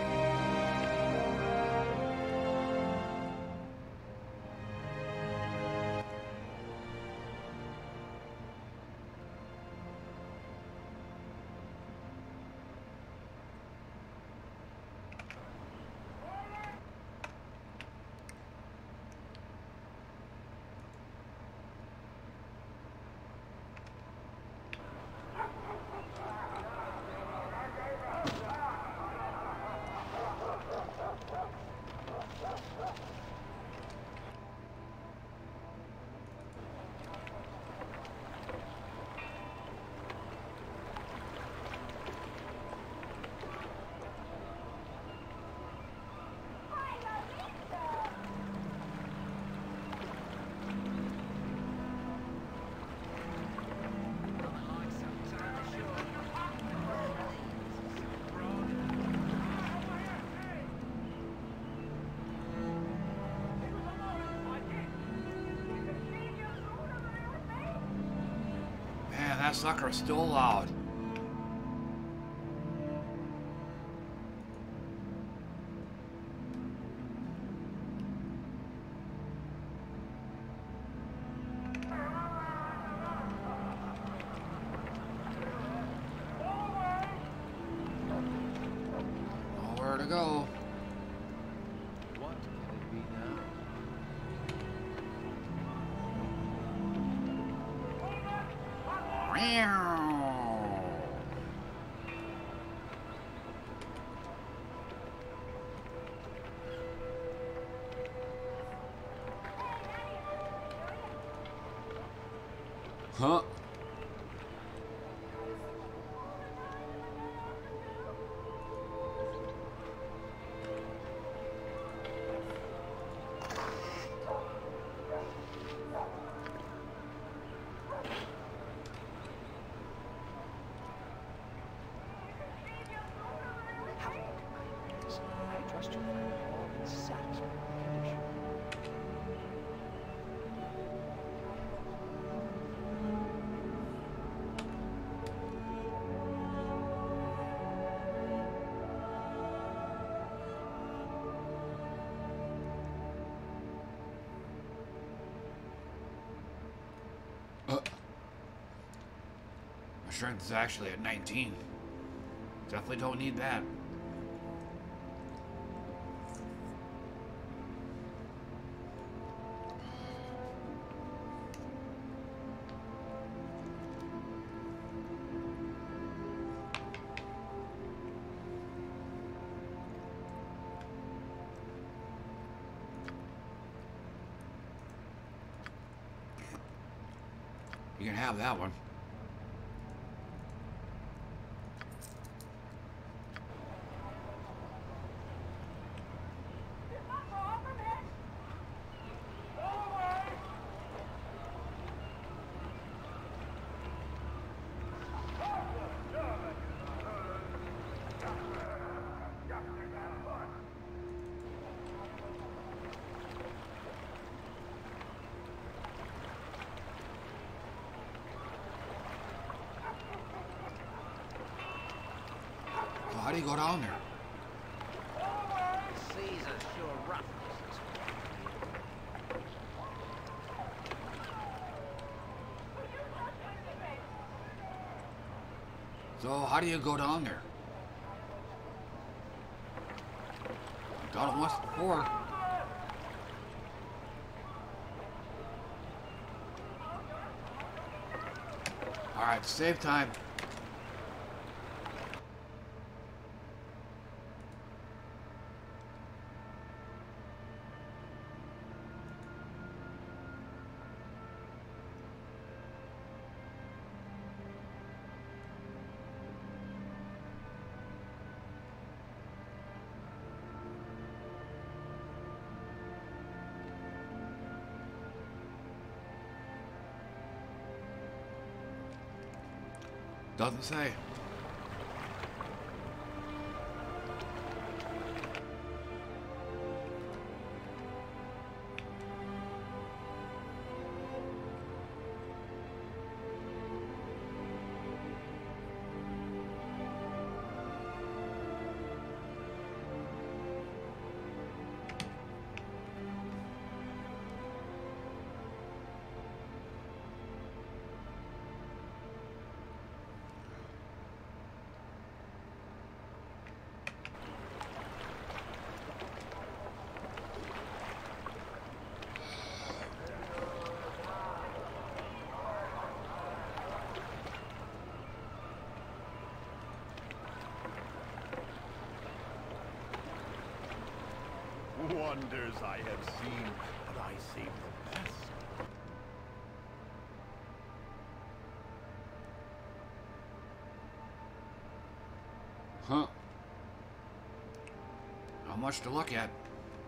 Speaker 1: That sucker is still loud. Nowhere to go.
Speaker 2: What can it be now?
Speaker 1: Huh?
Speaker 2: I trust you'll find all in satisfactory condition.
Speaker 1: Uh, my strength is actually at nineteen. Definitely don't need that. You can have that one. How do you go down there?
Speaker 2: The seas are sure rough.
Speaker 1: So how do you go down there? I've done it once before. Alright, save time. Doesn't say.
Speaker 3: Wonders I have seen, but I save the best.
Speaker 1: Huh. Not much to look at.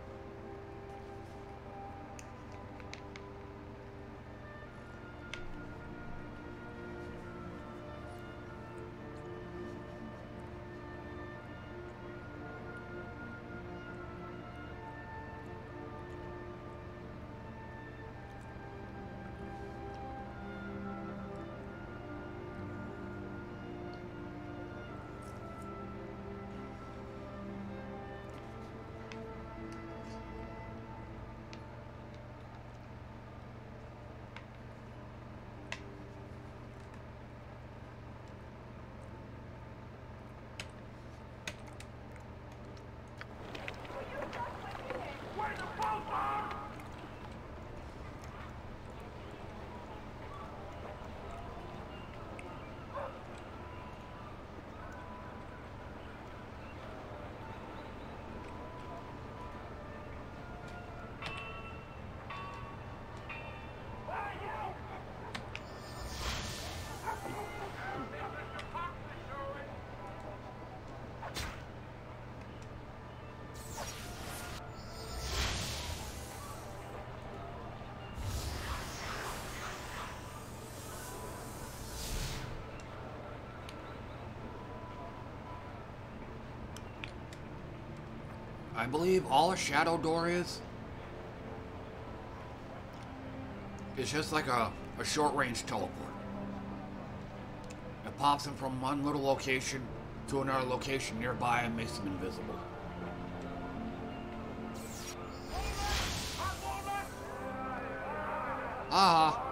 Speaker 1: I believe all a shadow door is is just like a, a short range teleport. It pops them from one little location to another location nearby and makes them invisible. Ah.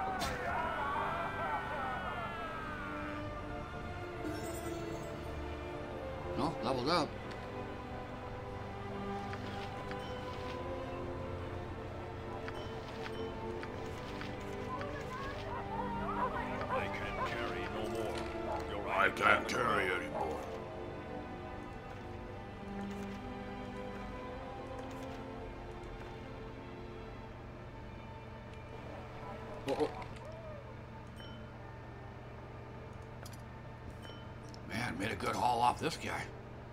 Speaker 1: No, leveled up.
Speaker 3: I can't carry anymore.
Speaker 1: Oh, oh. Man, made a good haul off this guy.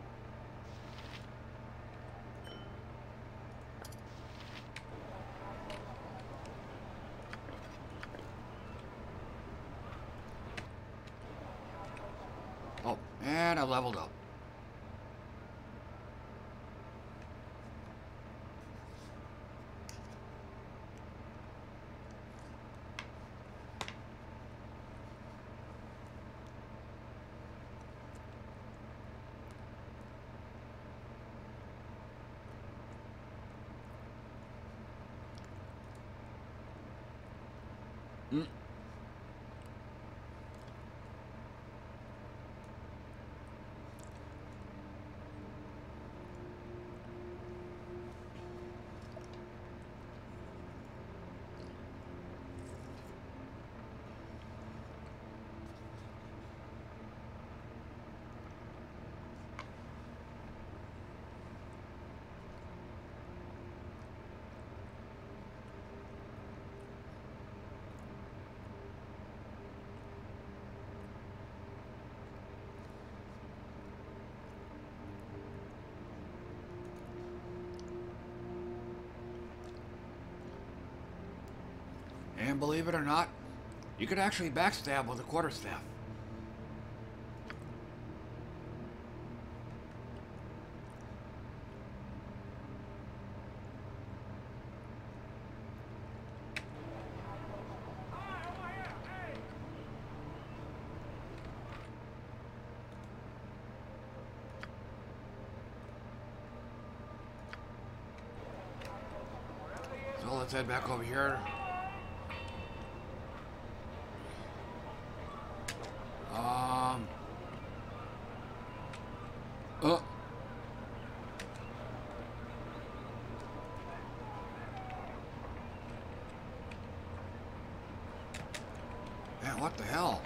Speaker 1: Oh, and I leveled up. Mm. And believe it or not, you could actually backstab with a quarterstaff. let's head back over here. Um. Oh. Man, what the hell?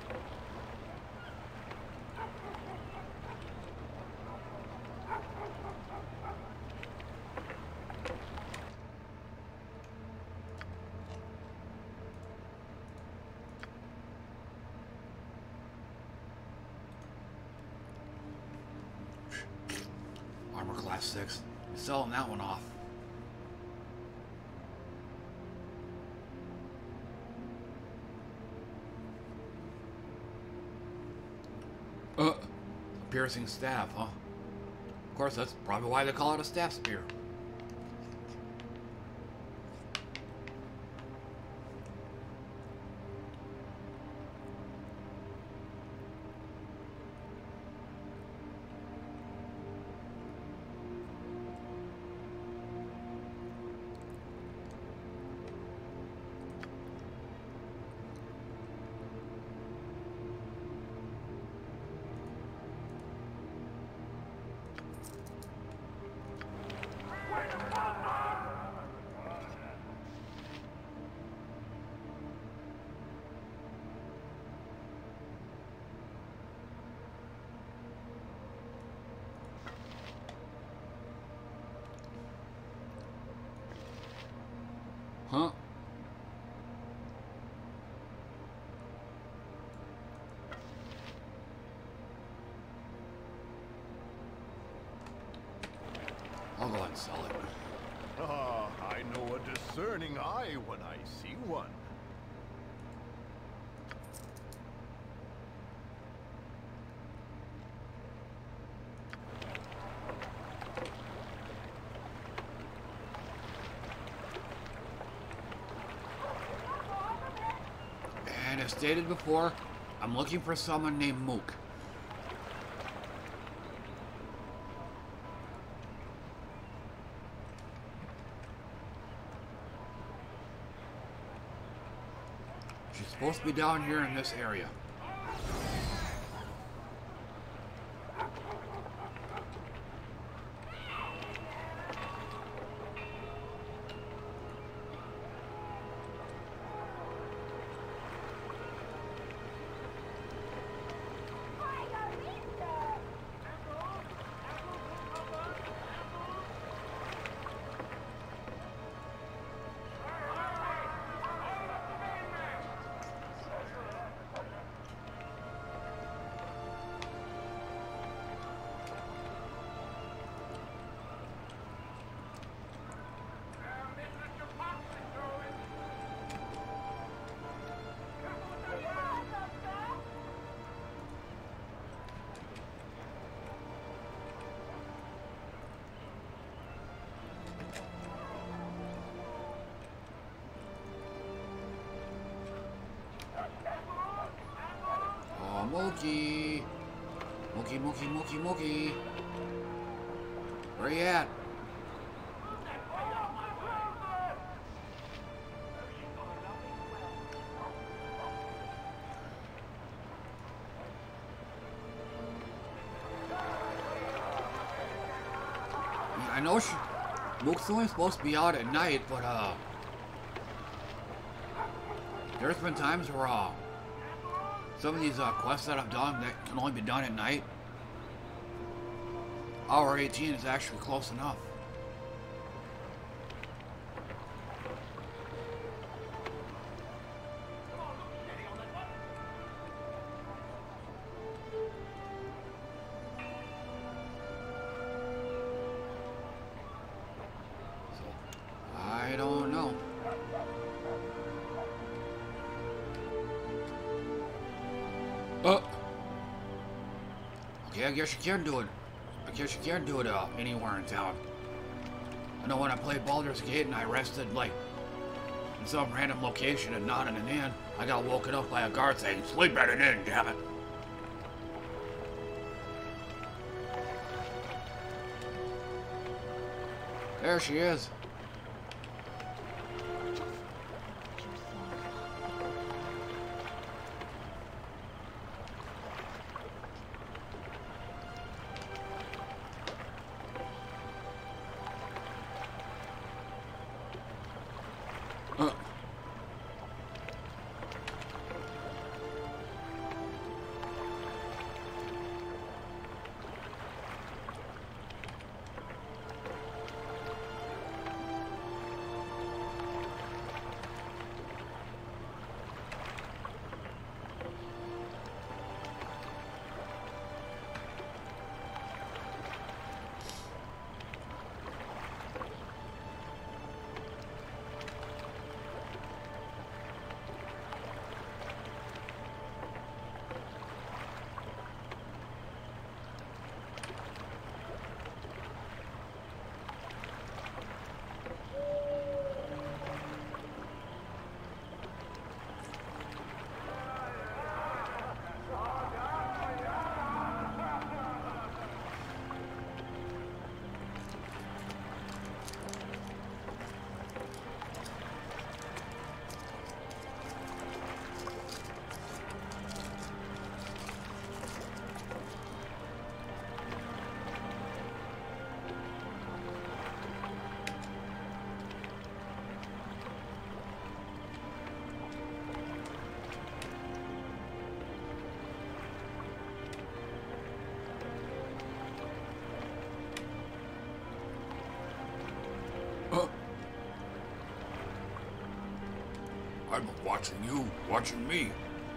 Speaker 1: Armor class six. You're selling that one off. Uh, piercing staff, huh? Of course, that's probably why they call it a staff spear. Huh? I'll go and sell it.
Speaker 3: Ah, I know a discerning eye when I see one.
Speaker 1: And as stated before, I'm looking for someone named Mook. She's supposed to be down here in this area. Mookie. Mookie, Mookie, Mookie, Mookie. Where you at? I know she, Mook's only supposed to be out at night, but uh, there's been times where uh, some of these uh, quests that I've done that can only be done at night. Hour eighteen is actually close enough. So, I don't know. Oh. Okay, I guess you can do it. I guess you can do it uh, anywhere in town. I know when I played Baldur's Gate and I rested like in some random location and not in an inn, I got woken up by a guard saying, "Sleep at an inn, damn it." There she is. I'm watching you, watching me.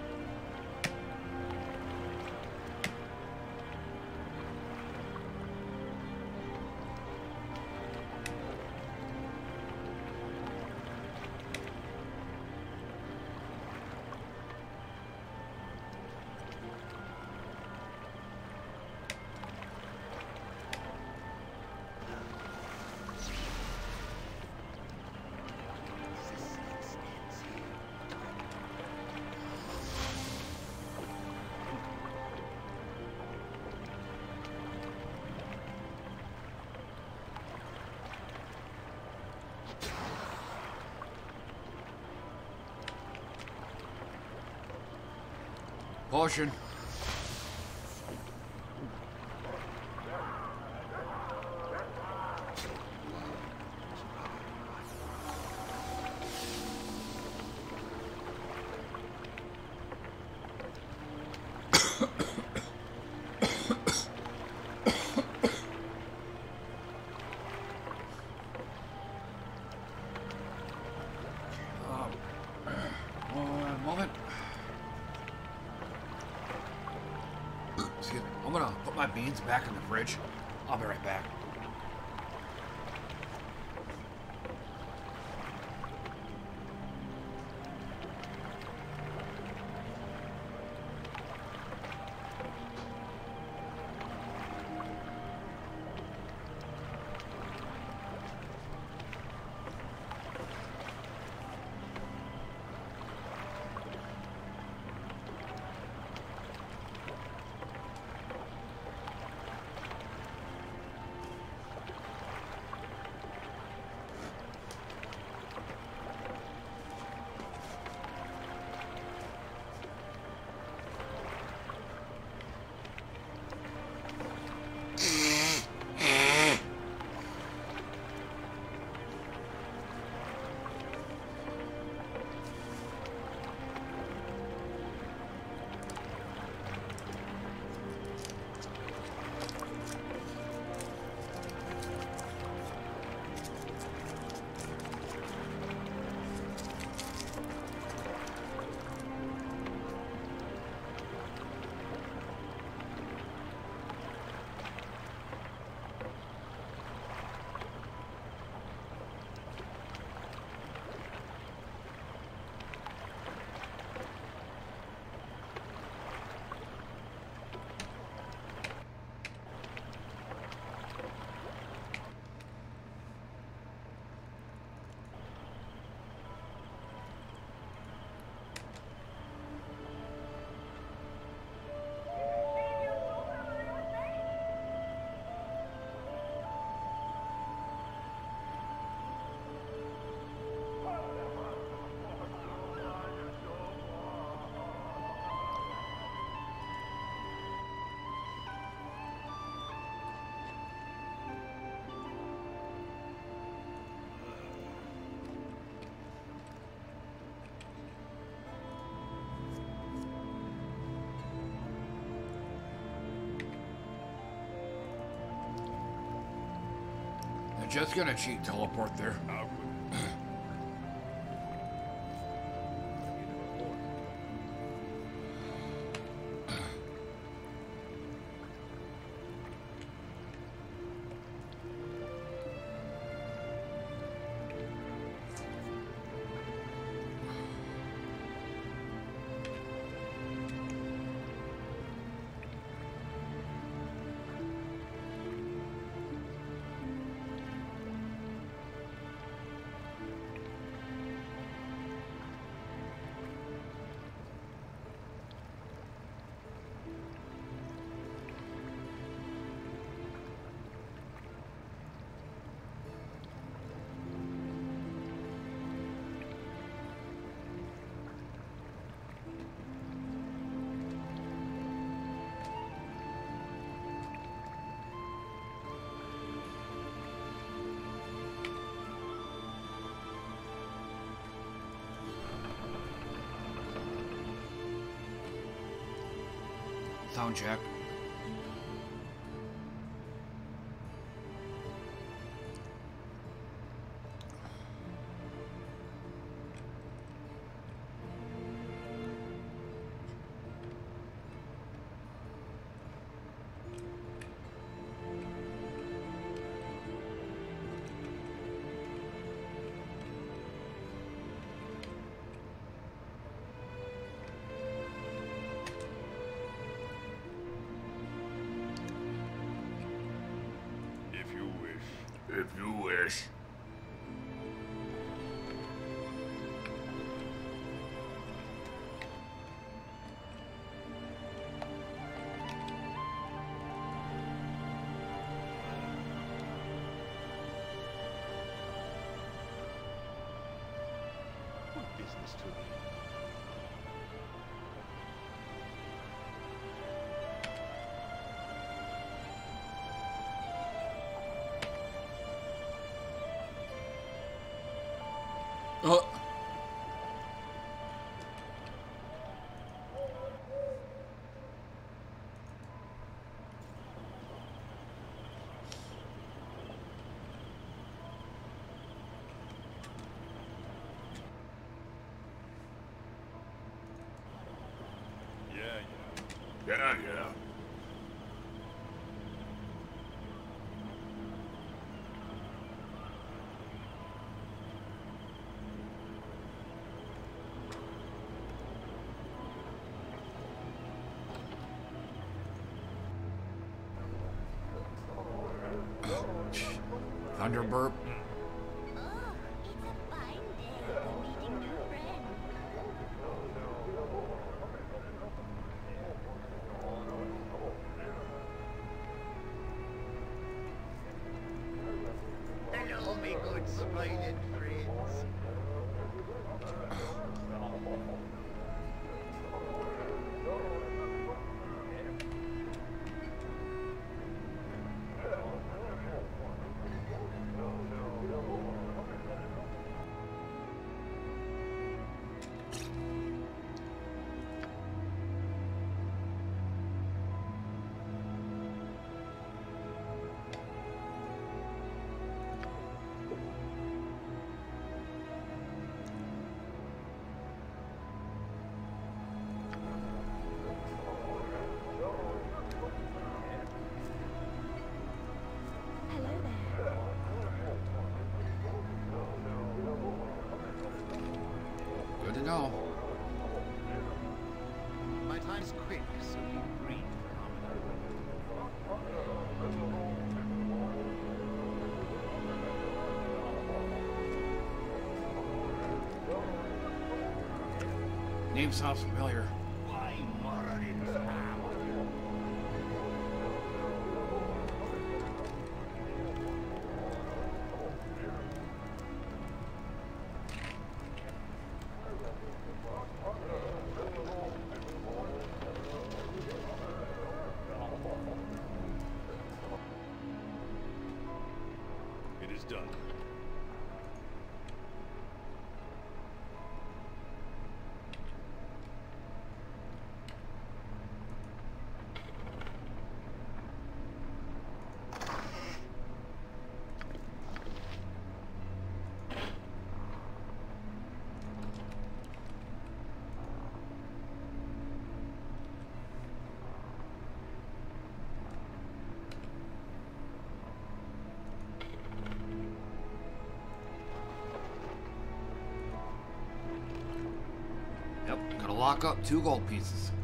Speaker 1: Potion. I'm gonna put my beans back in the fridge. I'll be right back. Just gonna cheat teleport there. Sound check. If you wish.
Speaker 3: What business to me?
Speaker 1: Oh.
Speaker 3: Yeah, yeah.
Speaker 1: Yeah, yeah. Thunder burp.
Speaker 6: Oh, it's a fine day for meeting new friends.
Speaker 4: Hello, me good smiling friends.
Speaker 6: Hello there.
Speaker 1: Good to know.
Speaker 4: My time's quick, so you breathe,
Speaker 1: Name sounds familiar.
Speaker 3: Why, Moradin's hammer? It is done.
Speaker 1: Yep, gotta lock up two gold pieces.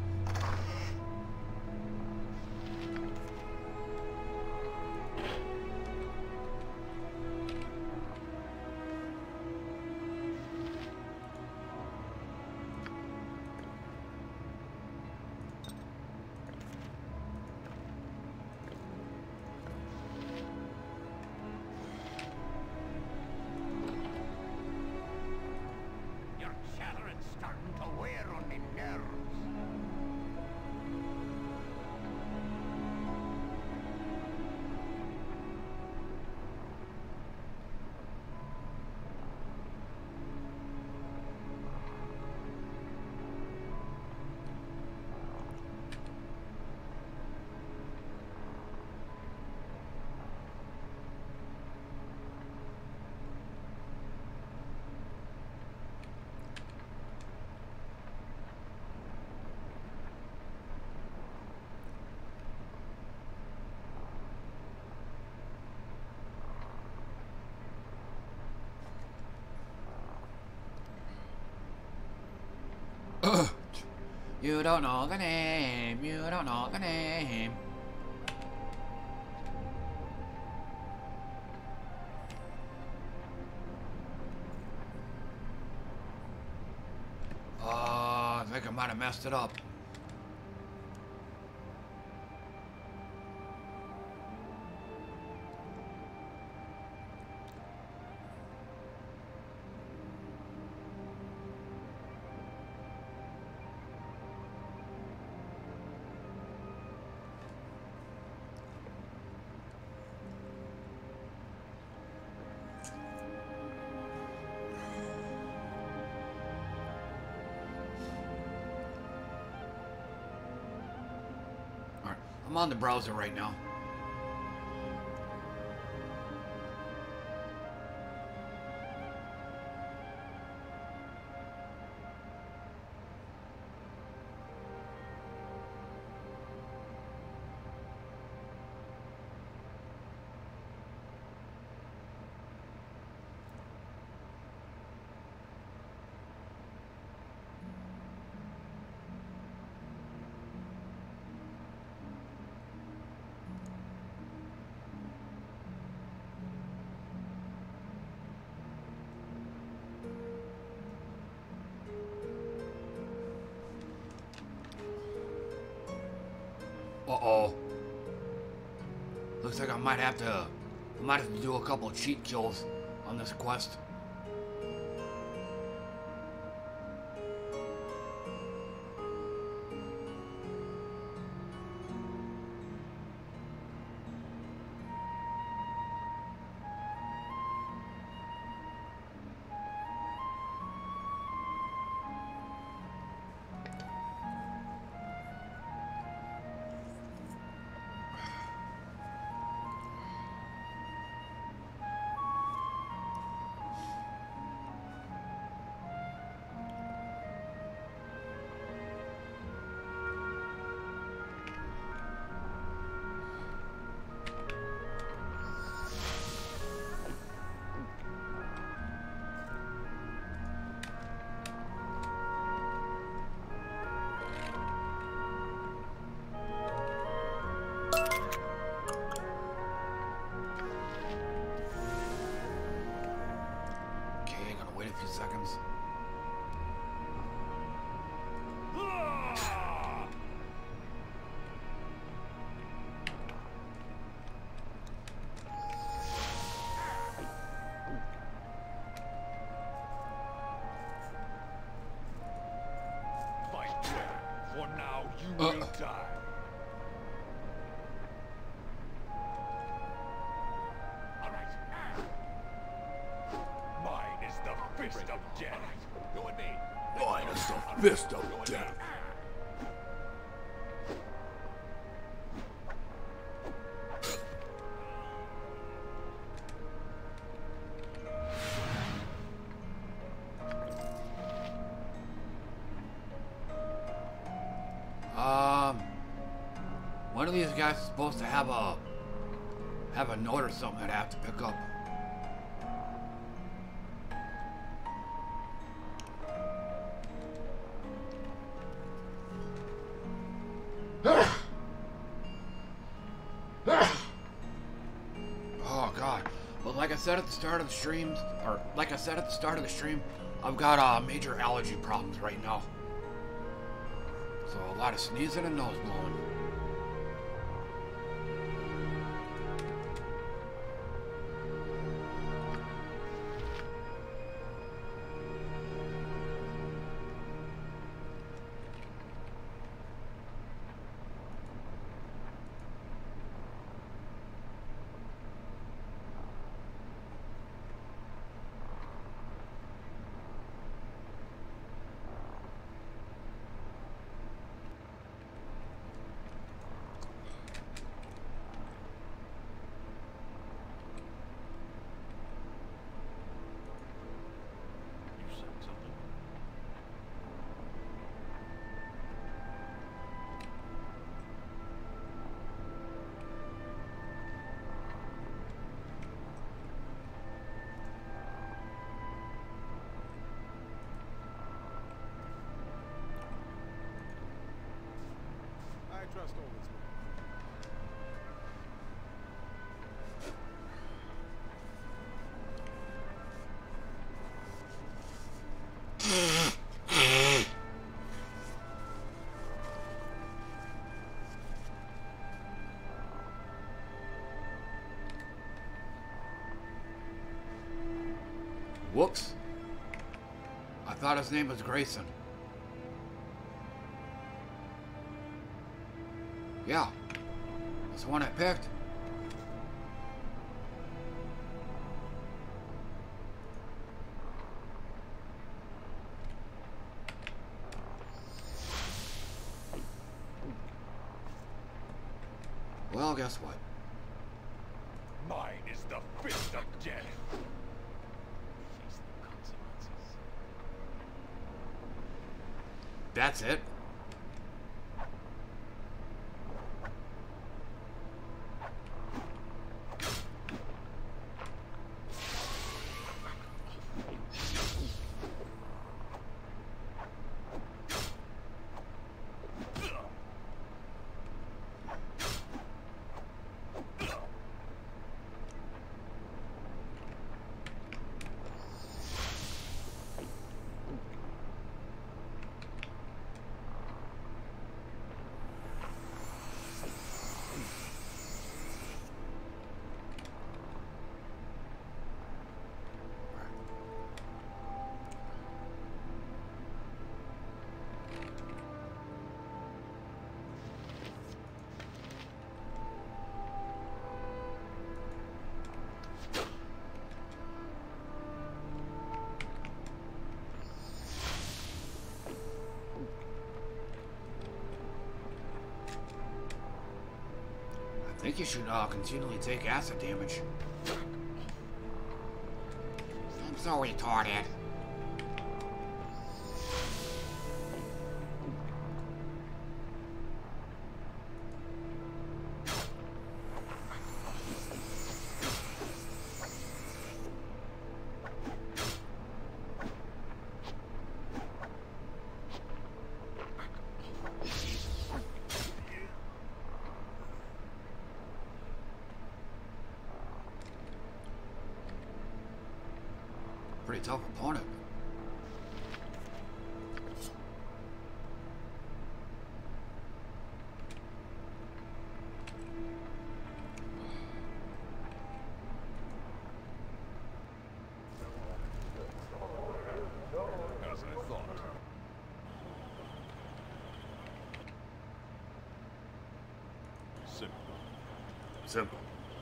Speaker 3: Your chattering's starting to wear on me nerves.
Speaker 1: You don't know the name. You don't know the name. like I might have messed it up. I'm on the browser right now. Uh-oh. Looks like I might have to... I might have to do a couple of cheat kills on this quest. Seconds.
Speaker 3: Fight well, for now you
Speaker 1: Uh.
Speaker 3: will die. All right. Mine is the fist of death. Go with me.
Speaker 9: Mine is the fist of death.
Speaker 1: Um, one of these guys is supposed to have a have a note or something that I have to pick up. Oh God! Well, like I said at the start of the stream, or like I said at the start of the stream, I've got uh, major allergy problems right now. So a lot of sneezing and nose blowing.
Speaker 10: Trust all this.
Speaker 1: Whoops. I thought his name was Grayson. Yeah. That's the one I picked. Well, guess what?
Speaker 3: Mine is the fist of death. Face the consequences.
Speaker 1: That's it? I think you should uh, continually take acid damage. I'm so retarded. Pretty tough opponent.
Speaker 3: As I thought. Simple.
Speaker 1: Simple.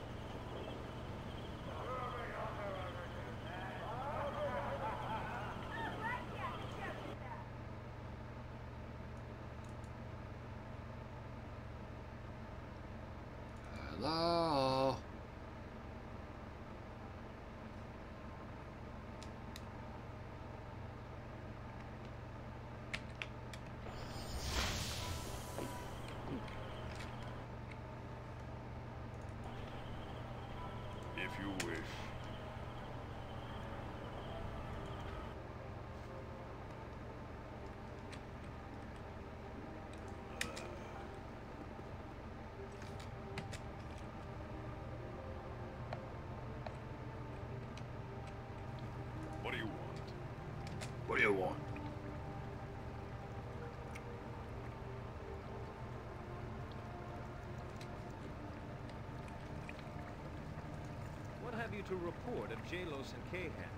Speaker 1: Hello.
Speaker 3: If you wish. What do you want?
Speaker 1: What do you want?
Speaker 2: What have you to report of Jalos and Kahan?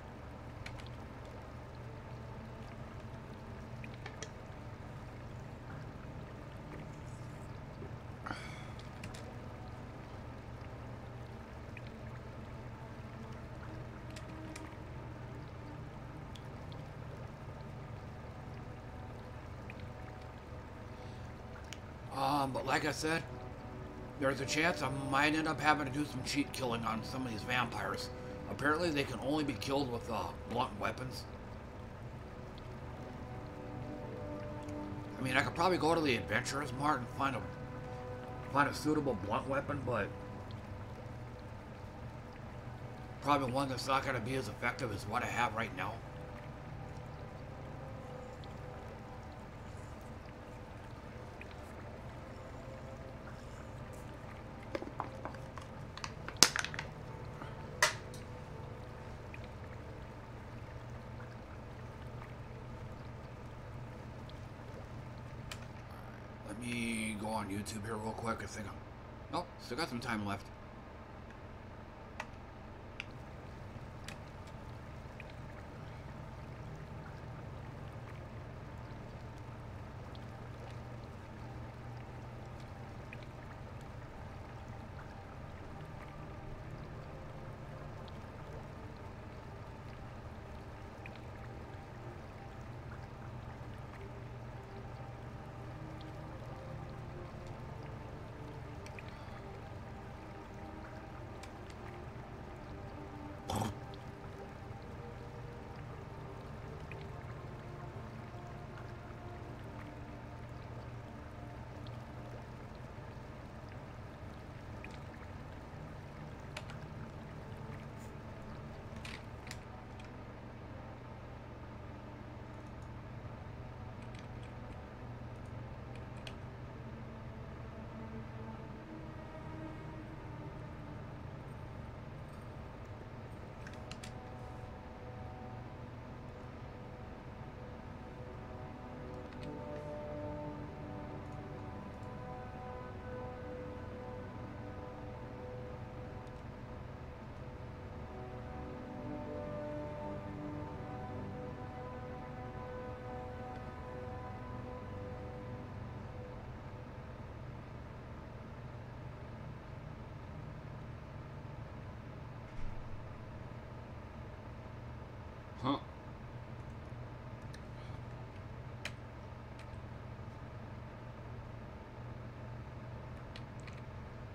Speaker 1: Um, but like I said, there's a chance I might end up having to do some cheat killing on some of these vampires. Apparently they can only be killed with uh, blunt weapons. I mean, I could probably go to the Adventurers Mart and find a find a suitable blunt weapon, but probably one that's not going to be as effective as what I have right now. Let me go on YouTube here real quick. I think I'm... Nope, still got some time left.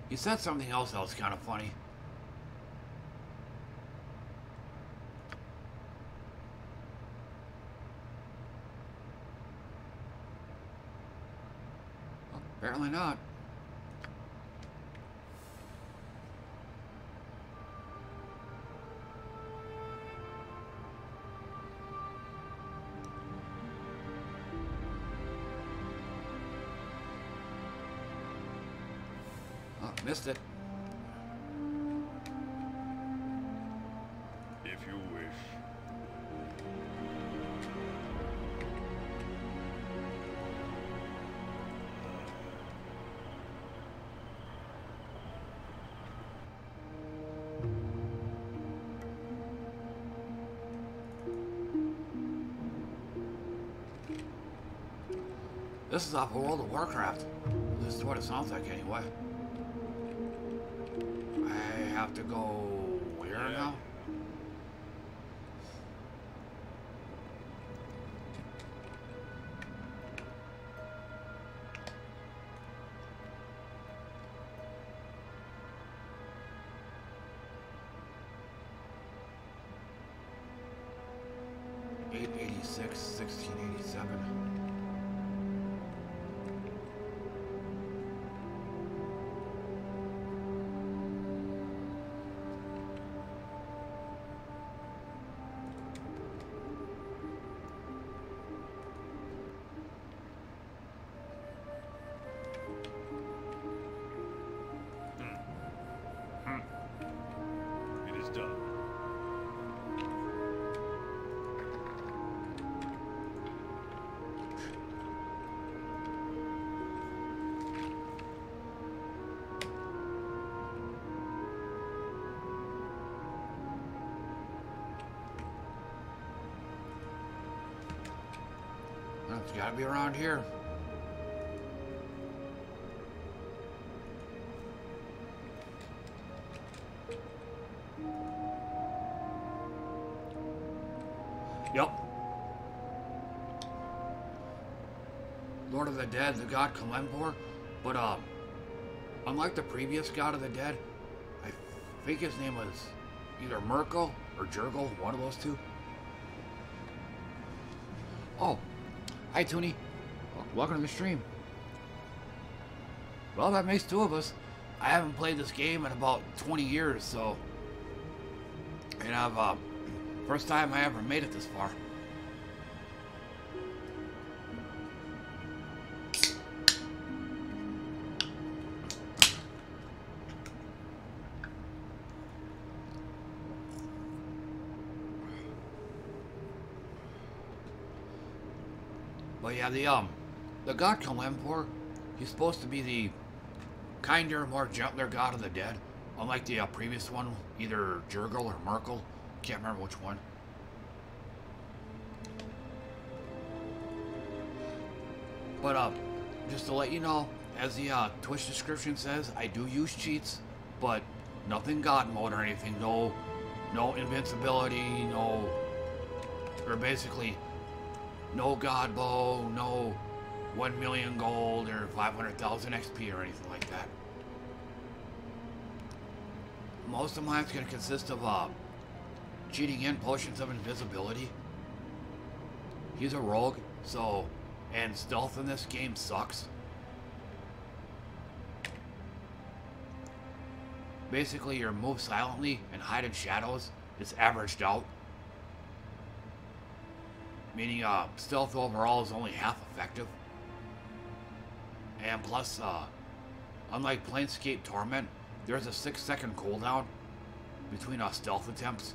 Speaker 1: He said something else that was kind of funny. Well, apparently not. Missed it.
Speaker 3: If you wish.
Speaker 1: This is off of World of Warcraft. This is what it sounds like anyway. I have to go where now? eight eighty-six, sixteen eighty-seven. It's gotta be around here. Yep. Lord of the Dead, the god Kalempor, but um, unlike the previous god of the dead, I think his name was either Merkel or Jurgle, one of those two. Oh. Hi, Toonie. Well, welcome to the stream. Well, that makes two of us. I haven't played this game in about twenty years, so... And I've, uh... First time I ever made it this far. But yeah, the um, the god Kalempor, he's supposed to be the kinder, more gentler god of the dead, unlike the uh, previous one, either Jurgle or Merkel. Can't remember which one. But um, just to let you know, as the uh, Twitch description says, I do use cheats, but nothing god mode or anything. No, no invincibility, no, or basically. No god bow, no one million gold or five hundred thousand X P or anything like that. Most of mine's going to consist of uh, cheating in potions of invisibility. He's a rogue, so, and stealth in this game sucks. Basically, your move silently and hide in shadows is averaged out. Meaning, uh, stealth overall is only half effective. And plus, uh, unlike Planescape Torment, there's a six second cooldown between uh, stealth attempts.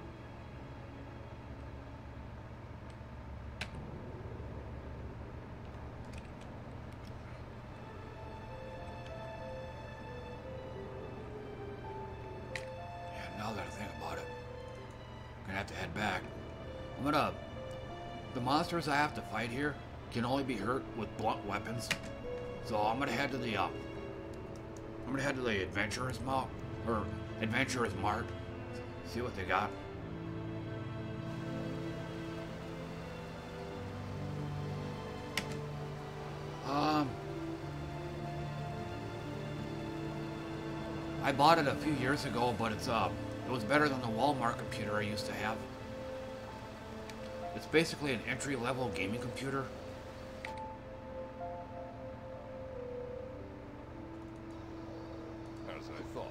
Speaker 1: Yeah, now that I think about it, I'm gonna have to head back. I'm gonna... The monsters I have to fight here can only be hurt with blunt weapons. So I'm gonna head to the, uh, I'm gonna head to the Adventurer's Mount, or Adventurer's Mart, see what they got. Um, I bought it a few years ago, but it's uh, it was better than the Walmart computer I used to have. It's basically an entry-level gaming computer.
Speaker 3: As I thought.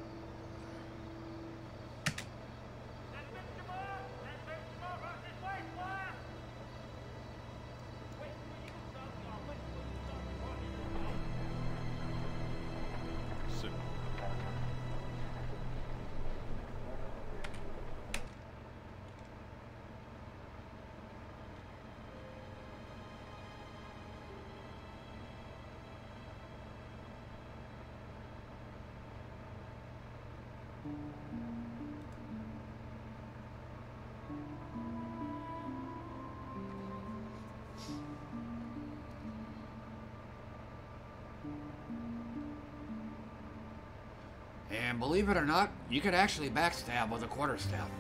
Speaker 3: Simple.
Speaker 1: And believe it or not, you could actually backstab with a quarterstaff.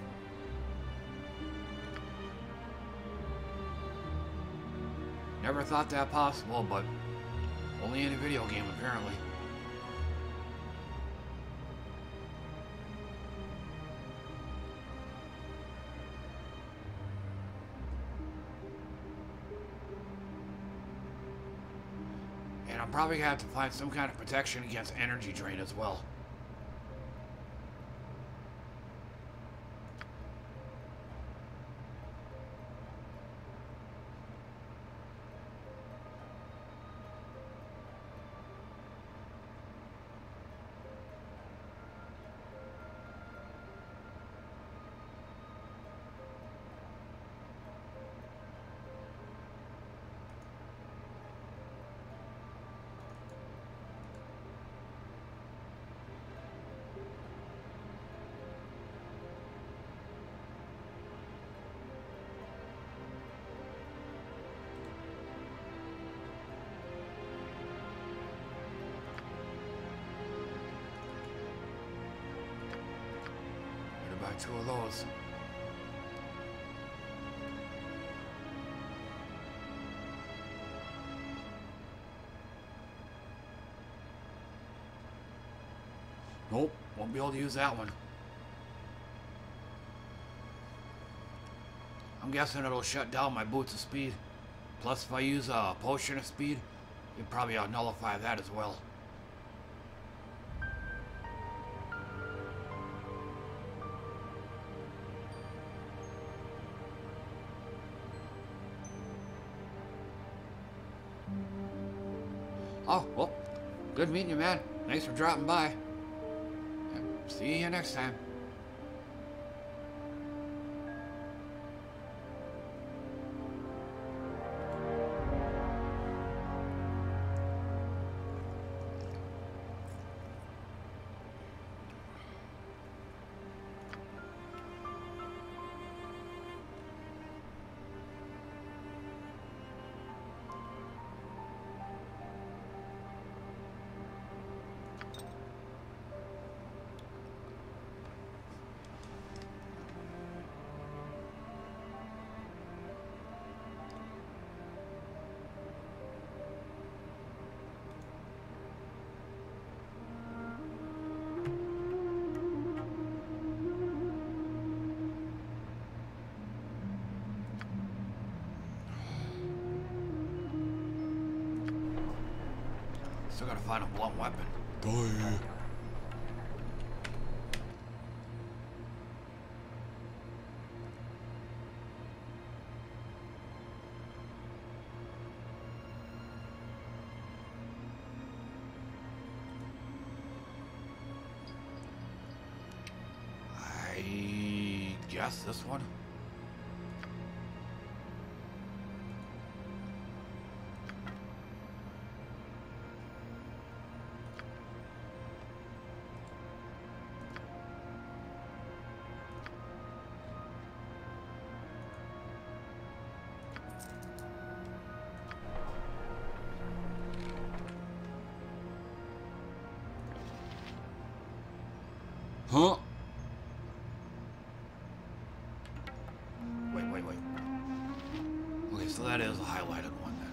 Speaker 1: Never thought that possible, but only in a video game apparently. And I'm probably gonna have to find some kind of protection against energy drain as well. Two of those. Nope, won't be able to use that one. I'm guessing it'll shut down my boots of speed. Plus, if I use a potion of speed, it'd probably nullify that as well. Oh, well, good meeting you, man. Thanks for dropping by. And see you next time. Still gotta find a blunt weapon. Die. I guess this one. Huh? Wait, wait, wait. Okay, so that is a highlighted one then.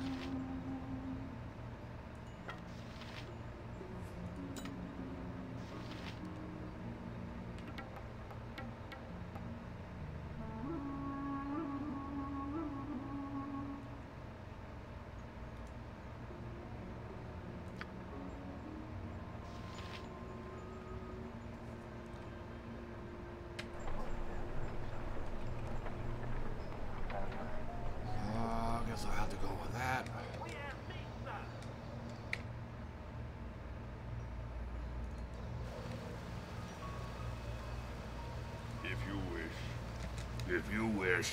Speaker 9: If you wish.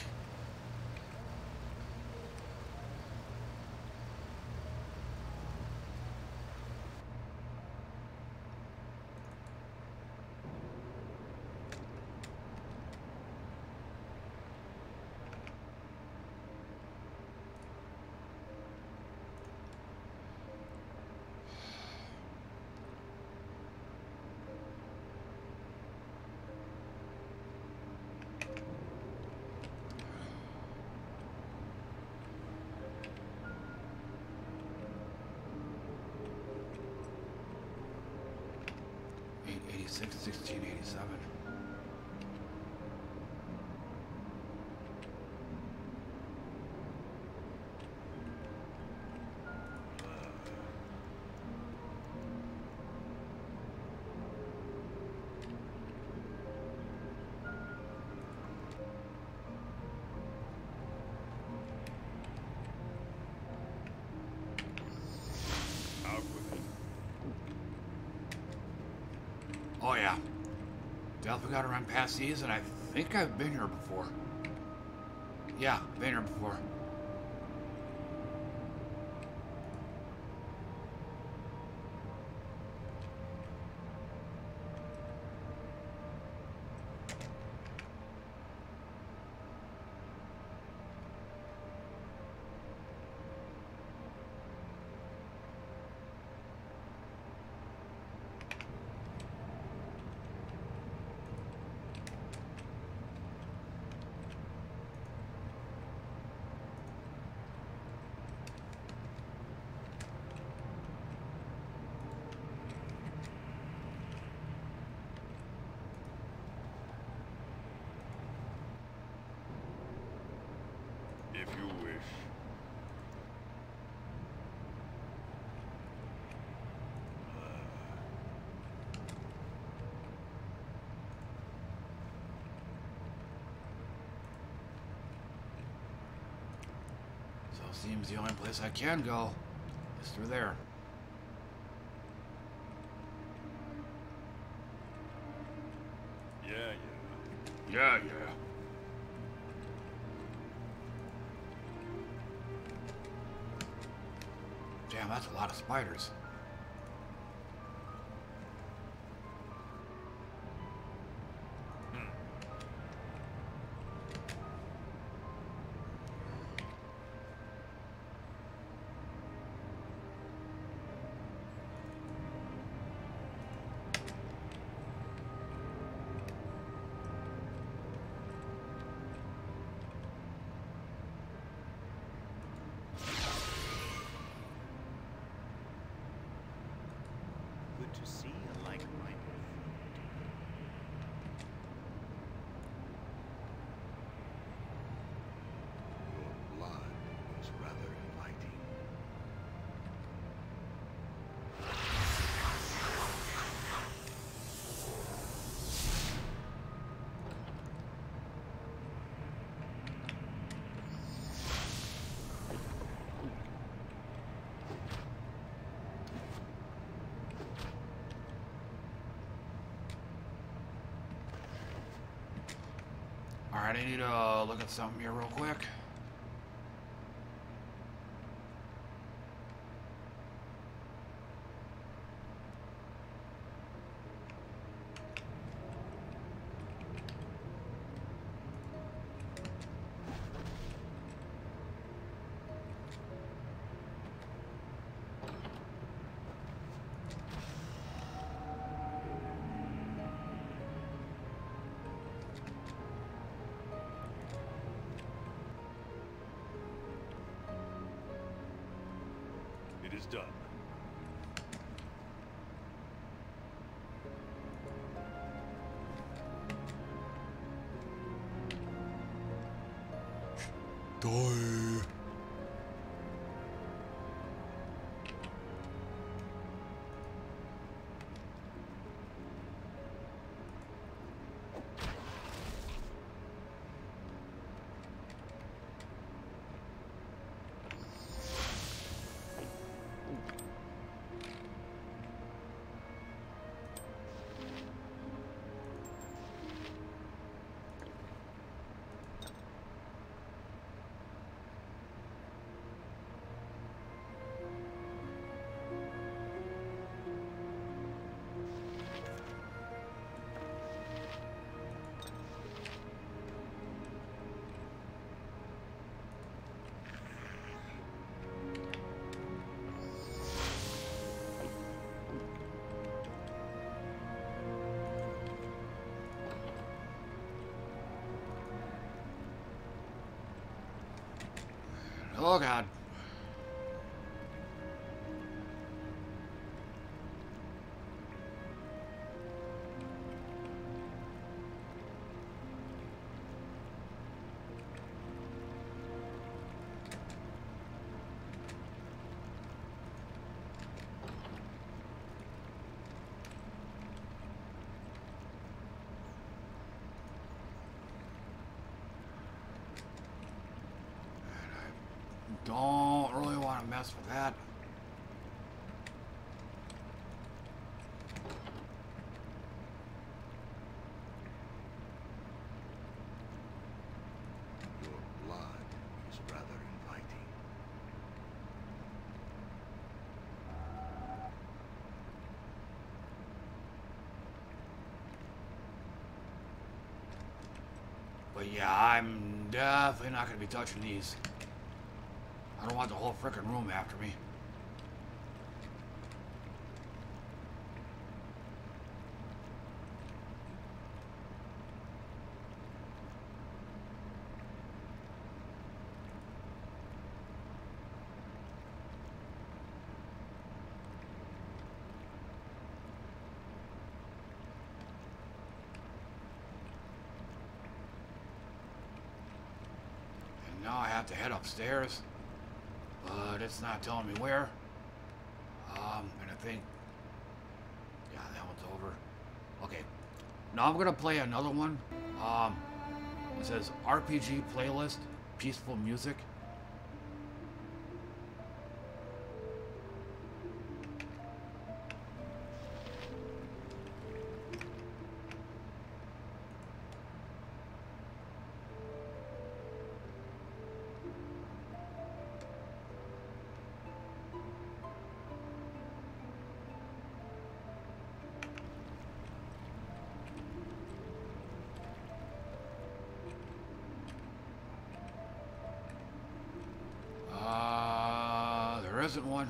Speaker 1: eight eighty-six, sixteen eighty-seven.
Speaker 3: Out with it.
Speaker 1: Oh yeah. Definitely gotta run past these, and I think I've been here before. Yeah, been here before.
Speaker 3: If you wish.
Speaker 1: So it seems the only place I can go is through there.
Speaker 3: Yeah, yeah.
Speaker 9: Yeah, yeah.
Speaker 1: Damn, that's a lot of spiders.
Speaker 4: Good to see a like-minded
Speaker 3: Your blood was rather inviting.
Speaker 1: Alright, I need to uh, look at something here real quick.
Speaker 3: It is done.
Speaker 9: Die.
Speaker 1: Oh god. Don't really want to mess with that.
Speaker 3: Your blood is rather inviting.
Speaker 1: But yeah, I'm definitely not going to be touching these. I don't want the whole frickin' room after me. And now I have to head upstairs. But it's not telling me where. Um, and I think, yeah, that one's over. Okay, now I'm gonna play another one. Um, it says R P G playlist, peaceful music. Isn't one.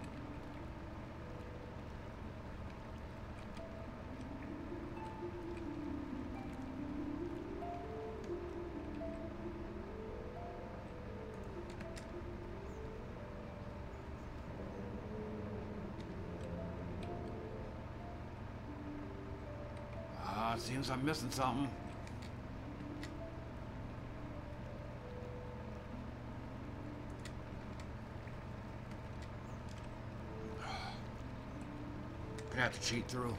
Speaker 1: Uh, seems I'm missing something. Gonna have to cheat through.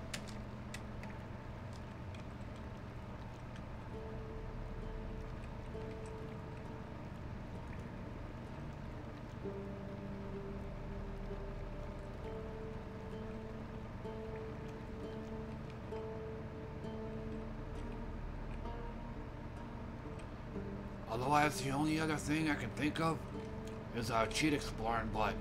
Speaker 1: Otherwise, the only other thing I can think of is uh, cheat exploring, but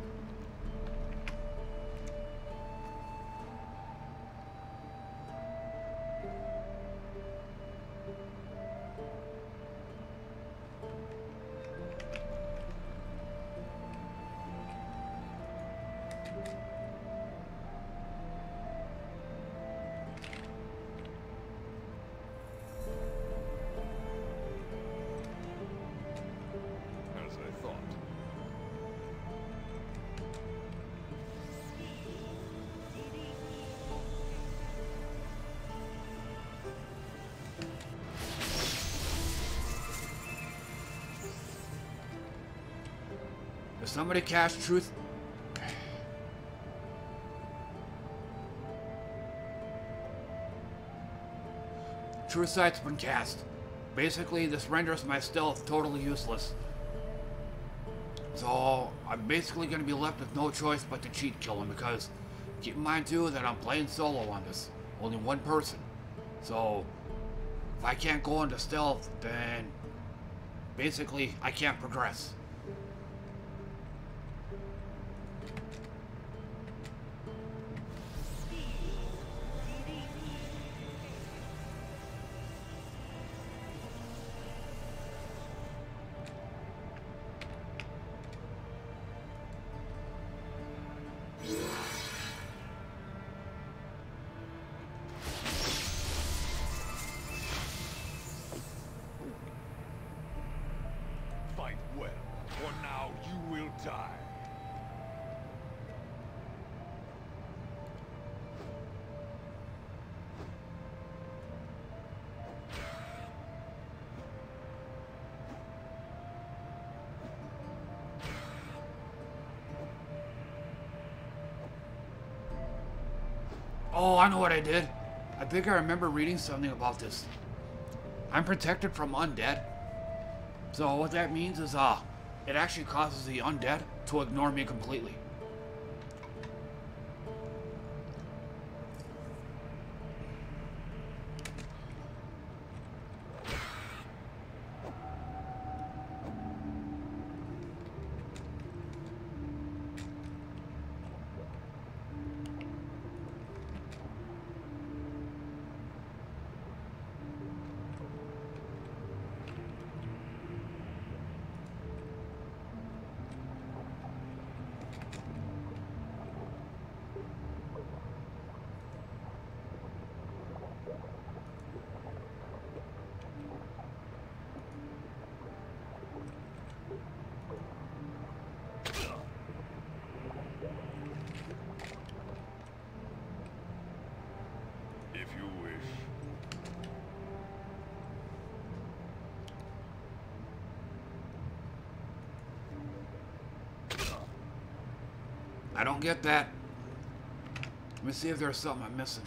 Speaker 1: Did somebody cast truth? Truth sight's been cast. Basically, this renders my stealth totally useless. So, I'm basically going to be left with no choice but to cheat kill him, because keep in mind too that I'm playing solo on this. Only one person. So, if I can't go into stealth, then basically I can't progress.
Speaker 3: Fight well. time.
Speaker 1: Oh, I know what I did. I think I remember reading something about this. I'm protected from undead. So what that means is, uh, it actually causes the undead to ignore me completely.
Speaker 3: If you wish.
Speaker 1: I don't get that. Let me see if there's something I'm missing.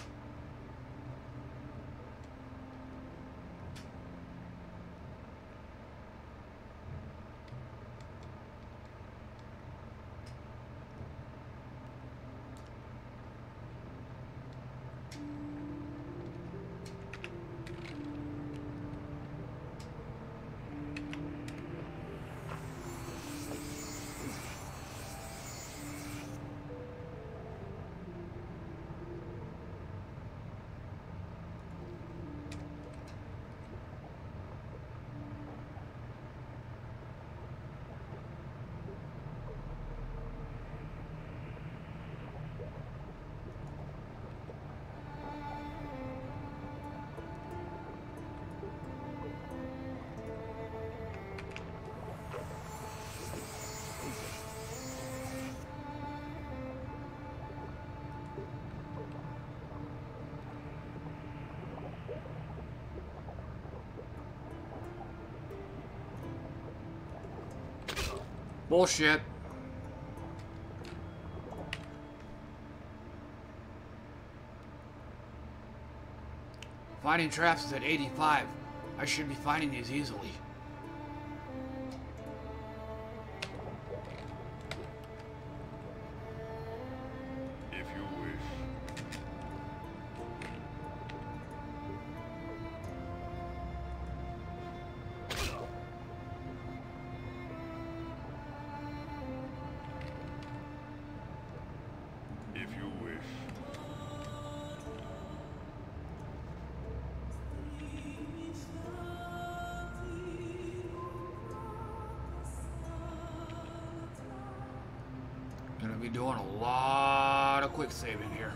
Speaker 1: Bullshit. Finding traps is at eighty-five. I should be finding these easily.
Speaker 3: If you wish. If you wish.
Speaker 1: Gonna be doing a lot of quick saving here.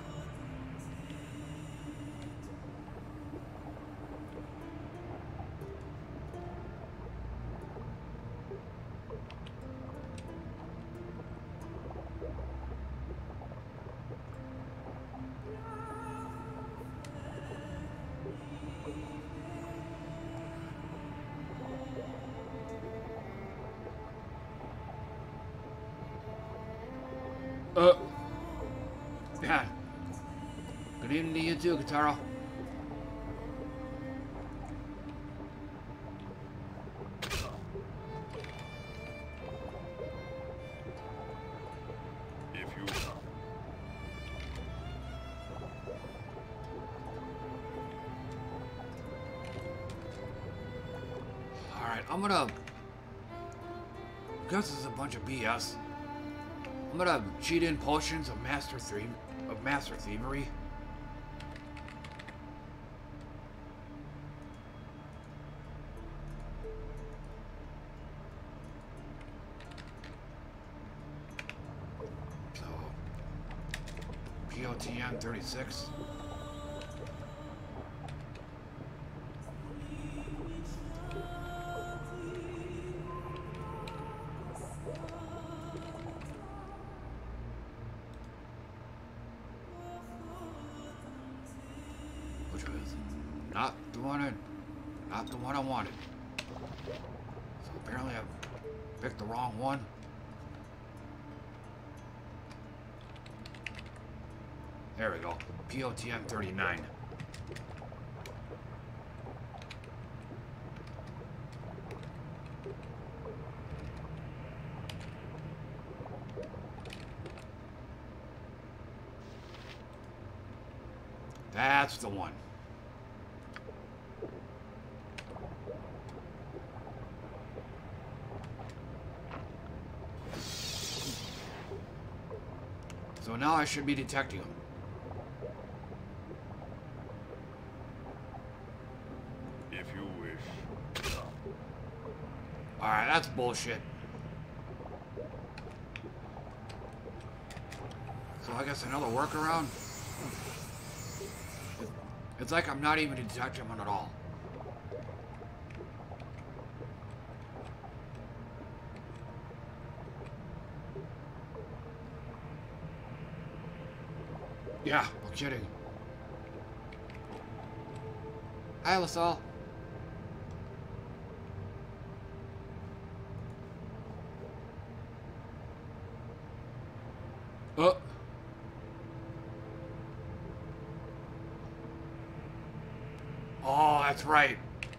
Speaker 1: Uh, yeah. Good evening to you too, Kataro.
Speaker 3: If you.
Speaker 1: All right, I'm gonna. Because this is a bunch of B S. I'm gonna cheat in potions of master thie of master thievery. So P O T N thirty-six. Not the one I, not the one I wanted. So apparently I picked the wrong one. There we go. P O T M thirty-nine. That's the one. So now I should be detecting him.
Speaker 3: If you wish.
Speaker 1: Alright, that's bullshit. So I guess another workaround? It's like I'm not even detecting him at all. Yeah, no kidding. Hi, LaSalle. Oh. Oh, that's right.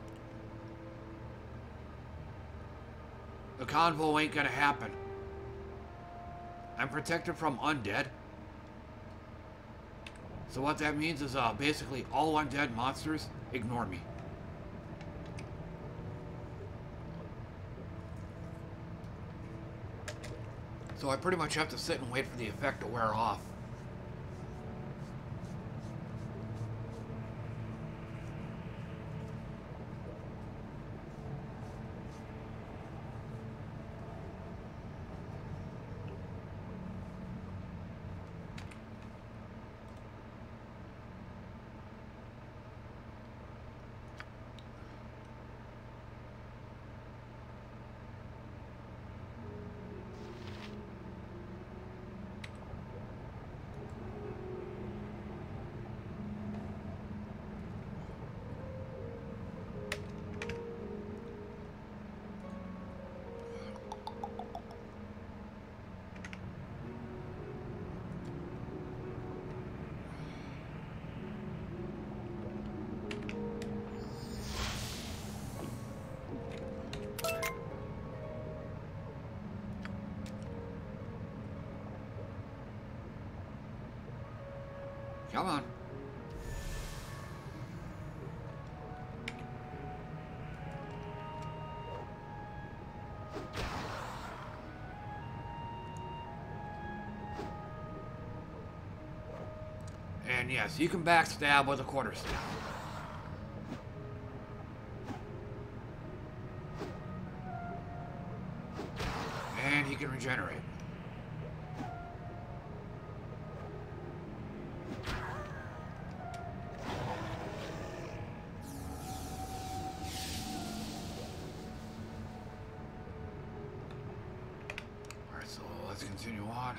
Speaker 1: The convo ain't gonna happen. I'm protected from undead. So what that means is uh, basically all undead monsters ignore me. So I pretty much have to sit and wait for the effect to wear off. Come on. And yes, you can backstab with a quarterstaff. And he can regenerate. Continue on.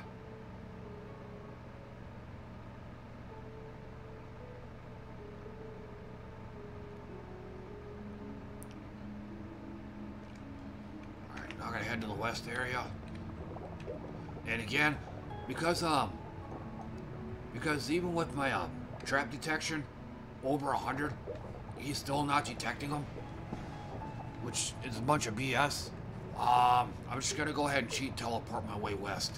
Speaker 1: Alright, now I gotta head to the west area. And again, because um because even with my uh, trap detection over a hundred, he's still not detecting them, which is a bunch of B S. Um, I'm just gonna go ahead and cheat and teleport my way west.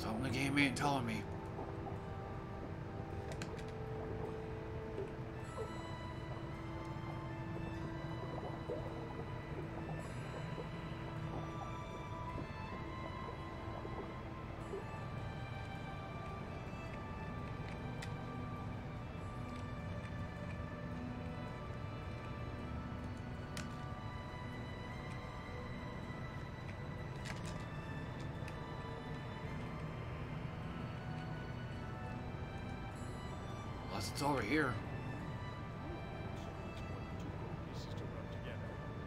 Speaker 1: Something the game ain't telling me. Unless it's over here.
Speaker 3: Pieces to rub together.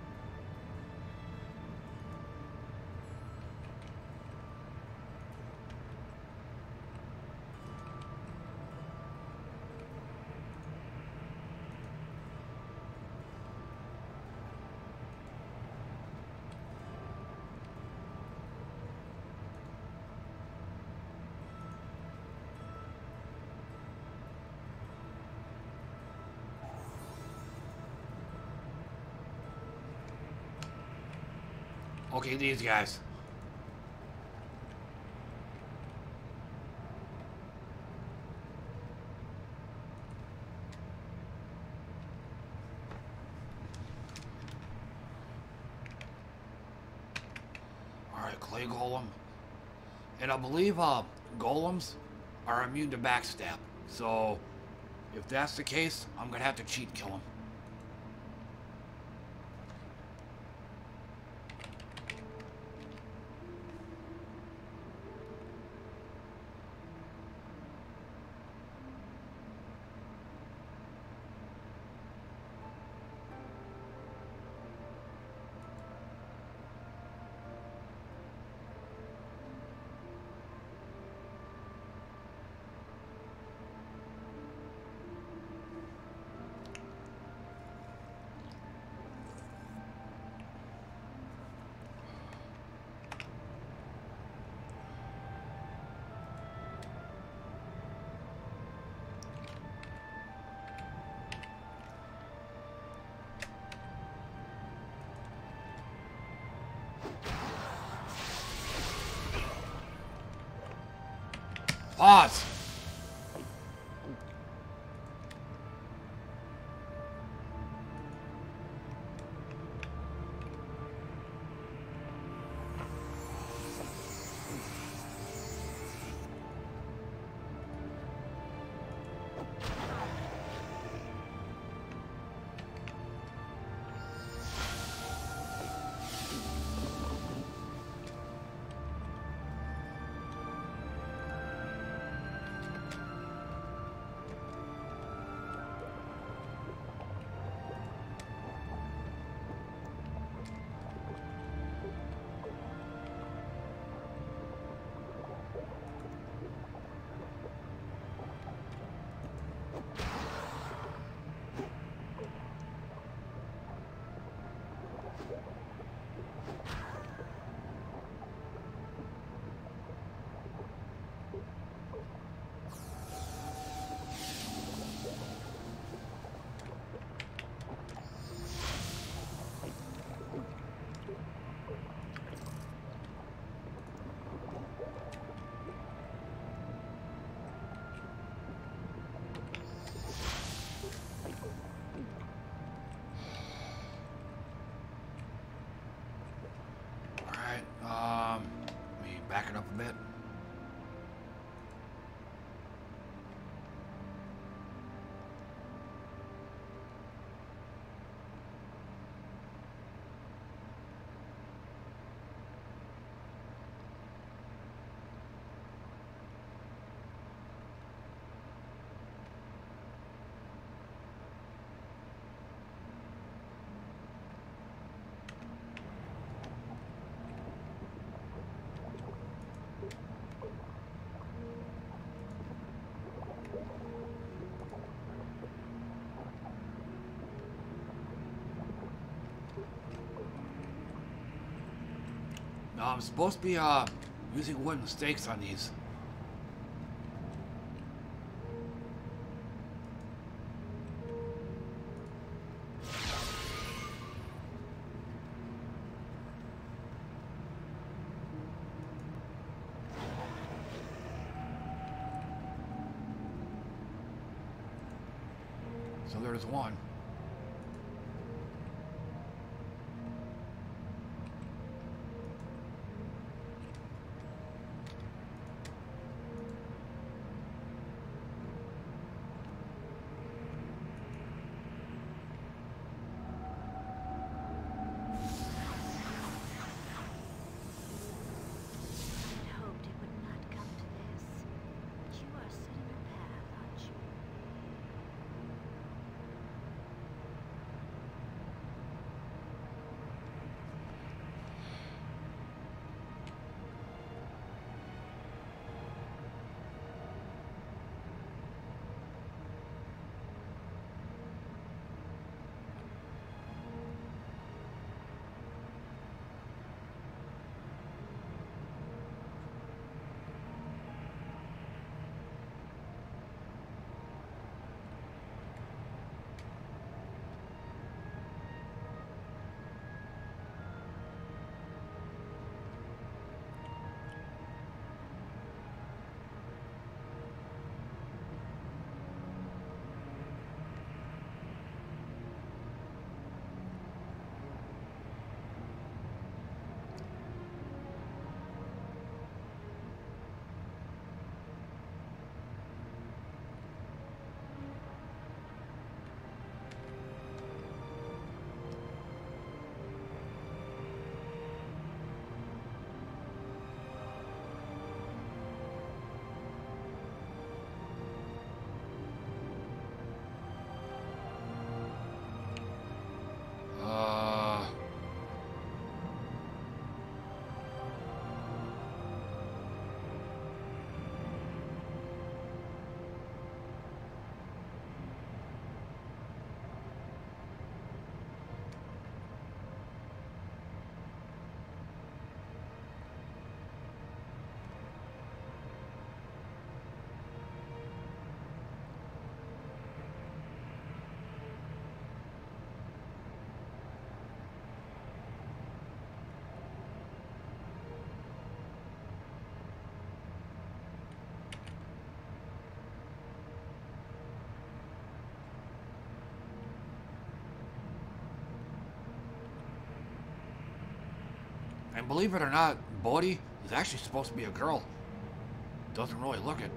Speaker 1: Okay, these guys. Alright, clay golem. And I believe uh, golems are immune to backstab. So, if that's the case, I'm gonna have to cheat kill them. Pause. Back it up a bit. No, I'm supposed to be uh using wooden stakes on these. So there's one. And believe it or not, Bodhi is actually supposed to be a girl. Doesn't really look it.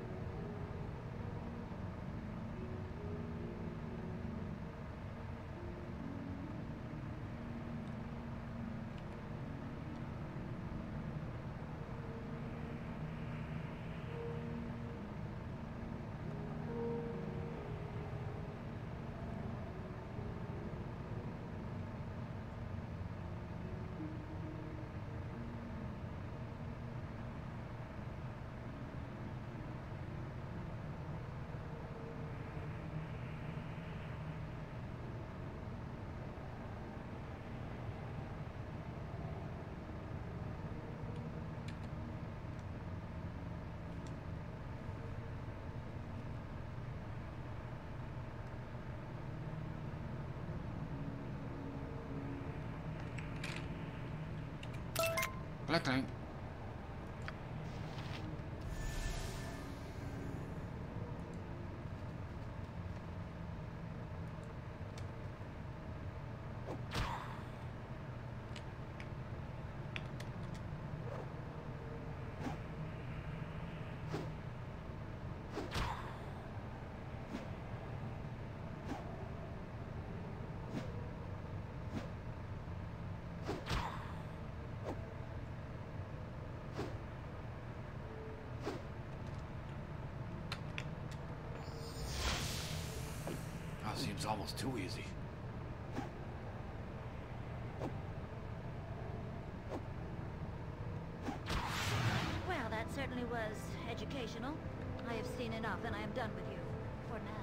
Speaker 1: Clang. Seems almost too easy.
Speaker 8: Well, that certainly was educational. I have seen enough, and I am done with you. For now.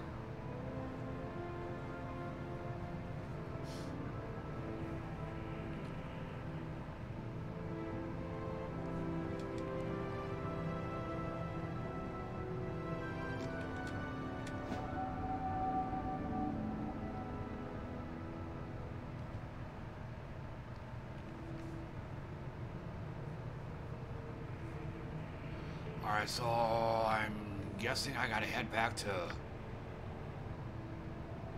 Speaker 1: Alright, so I'm guessing I gotta head back to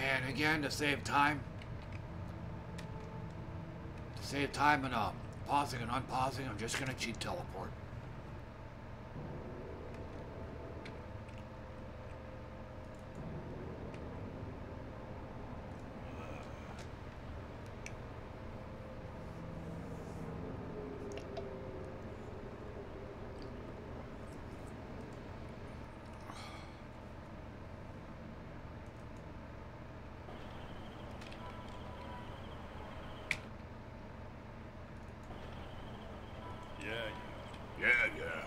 Speaker 1: And again, to save time, to save time and uh, pausing and unpausing, I'm just gonna cheat teleport.
Speaker 3: Yeah, yeah.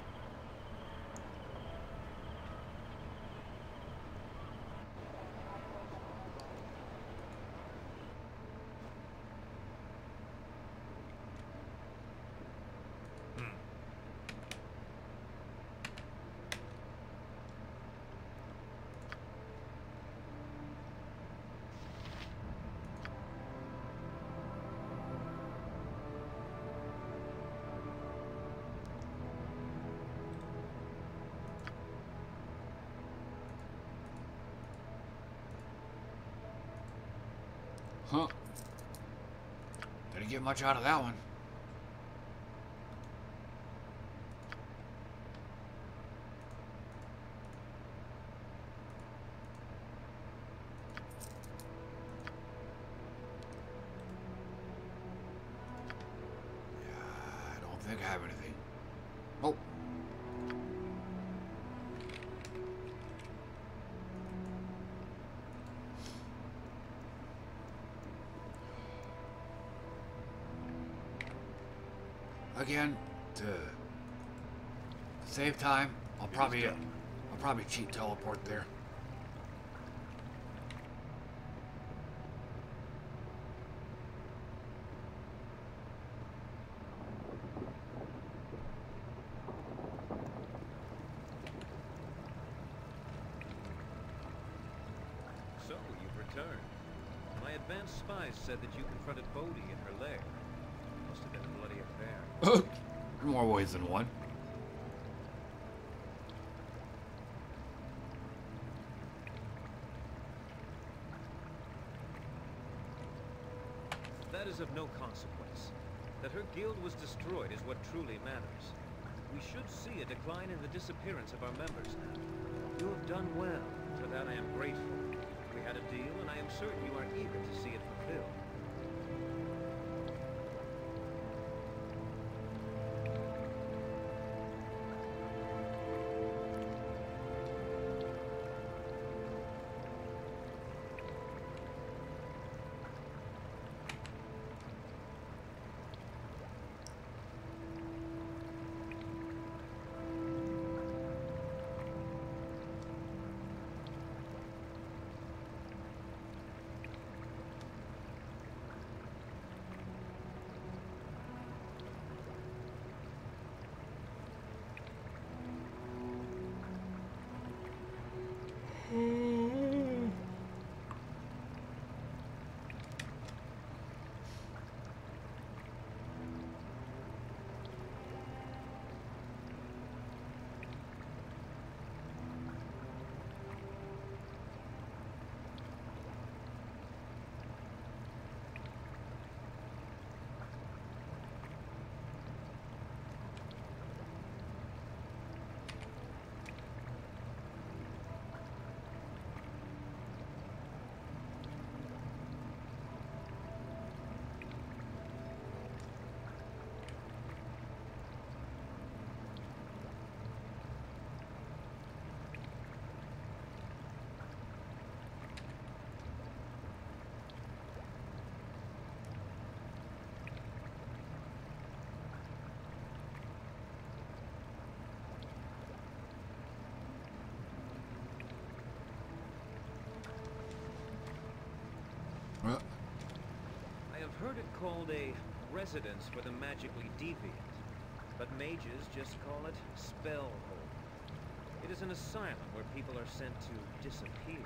Speaker 1: Huh. Didn't get much out of that one. Yeah, I don't think I have anything. Oh. Again, to save time, I'll probably uh, I'll probably cheat teleport there.
Speaker 2: So, you've returned. My advanced spies said that you confronted Bodhi in her lair. Must have been a bloody affair.
Speaker 1: In more ways than one.
Speaker 2: That is of no consequence. That her guild was destroyed is what truly matters. We should see a decline in the disappearance of our members now. You have done well. For that I am grateful. We had a deal, and I am certain you are eager to see it fulfilled. I have heard it called a residence for the magically deviant, but mages just call it Spellhold. It is an asylum where people are sent to disappear.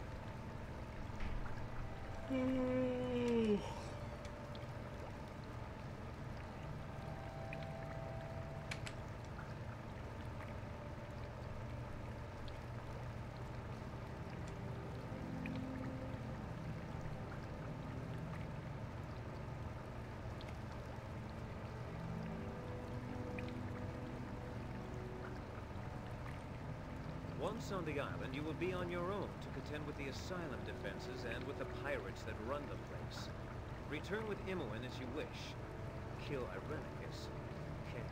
Speaker 2: Once on the island, you will be on your own to contend with the asylum defenses and with the pirates that run the place. Return with Imoen as you wish. Kill Irenicus. Okay.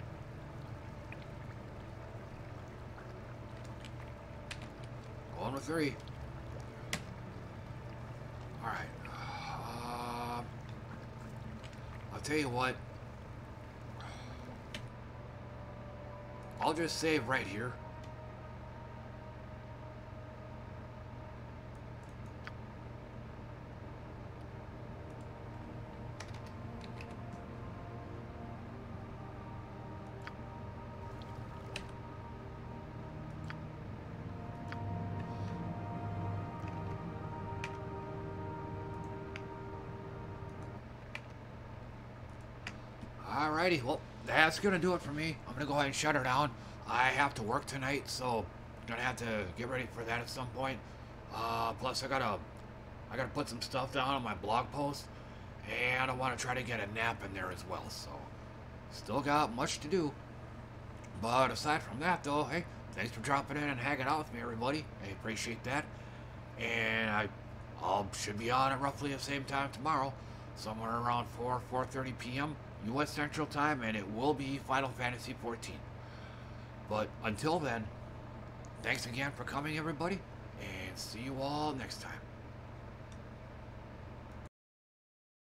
Speaker 1: Going with three. Alright. Uh, I'll tell you what. I'll just save right here. Alrighty, well, that's gonna do it for me. I'm gonna go ahead and shut her down. I have to work tonight, so I'm gonna have to get ready for that at some point. Uh, plus I gotta, I gotta put some stuff down on my blog post, and I want to try to get a nap in there as well. So, still got much to do. But aside from that, though, hey, thanks for dropping in and hanging out with me, everybody. I appreciate that. And I, I'll should be on at roughly the same time tomorrow, somewhere around four, four thirty p m U S Central Time, and it will be Final Fantasy fourteen. But until then, thanks again for coming, everybody, and see you all next time.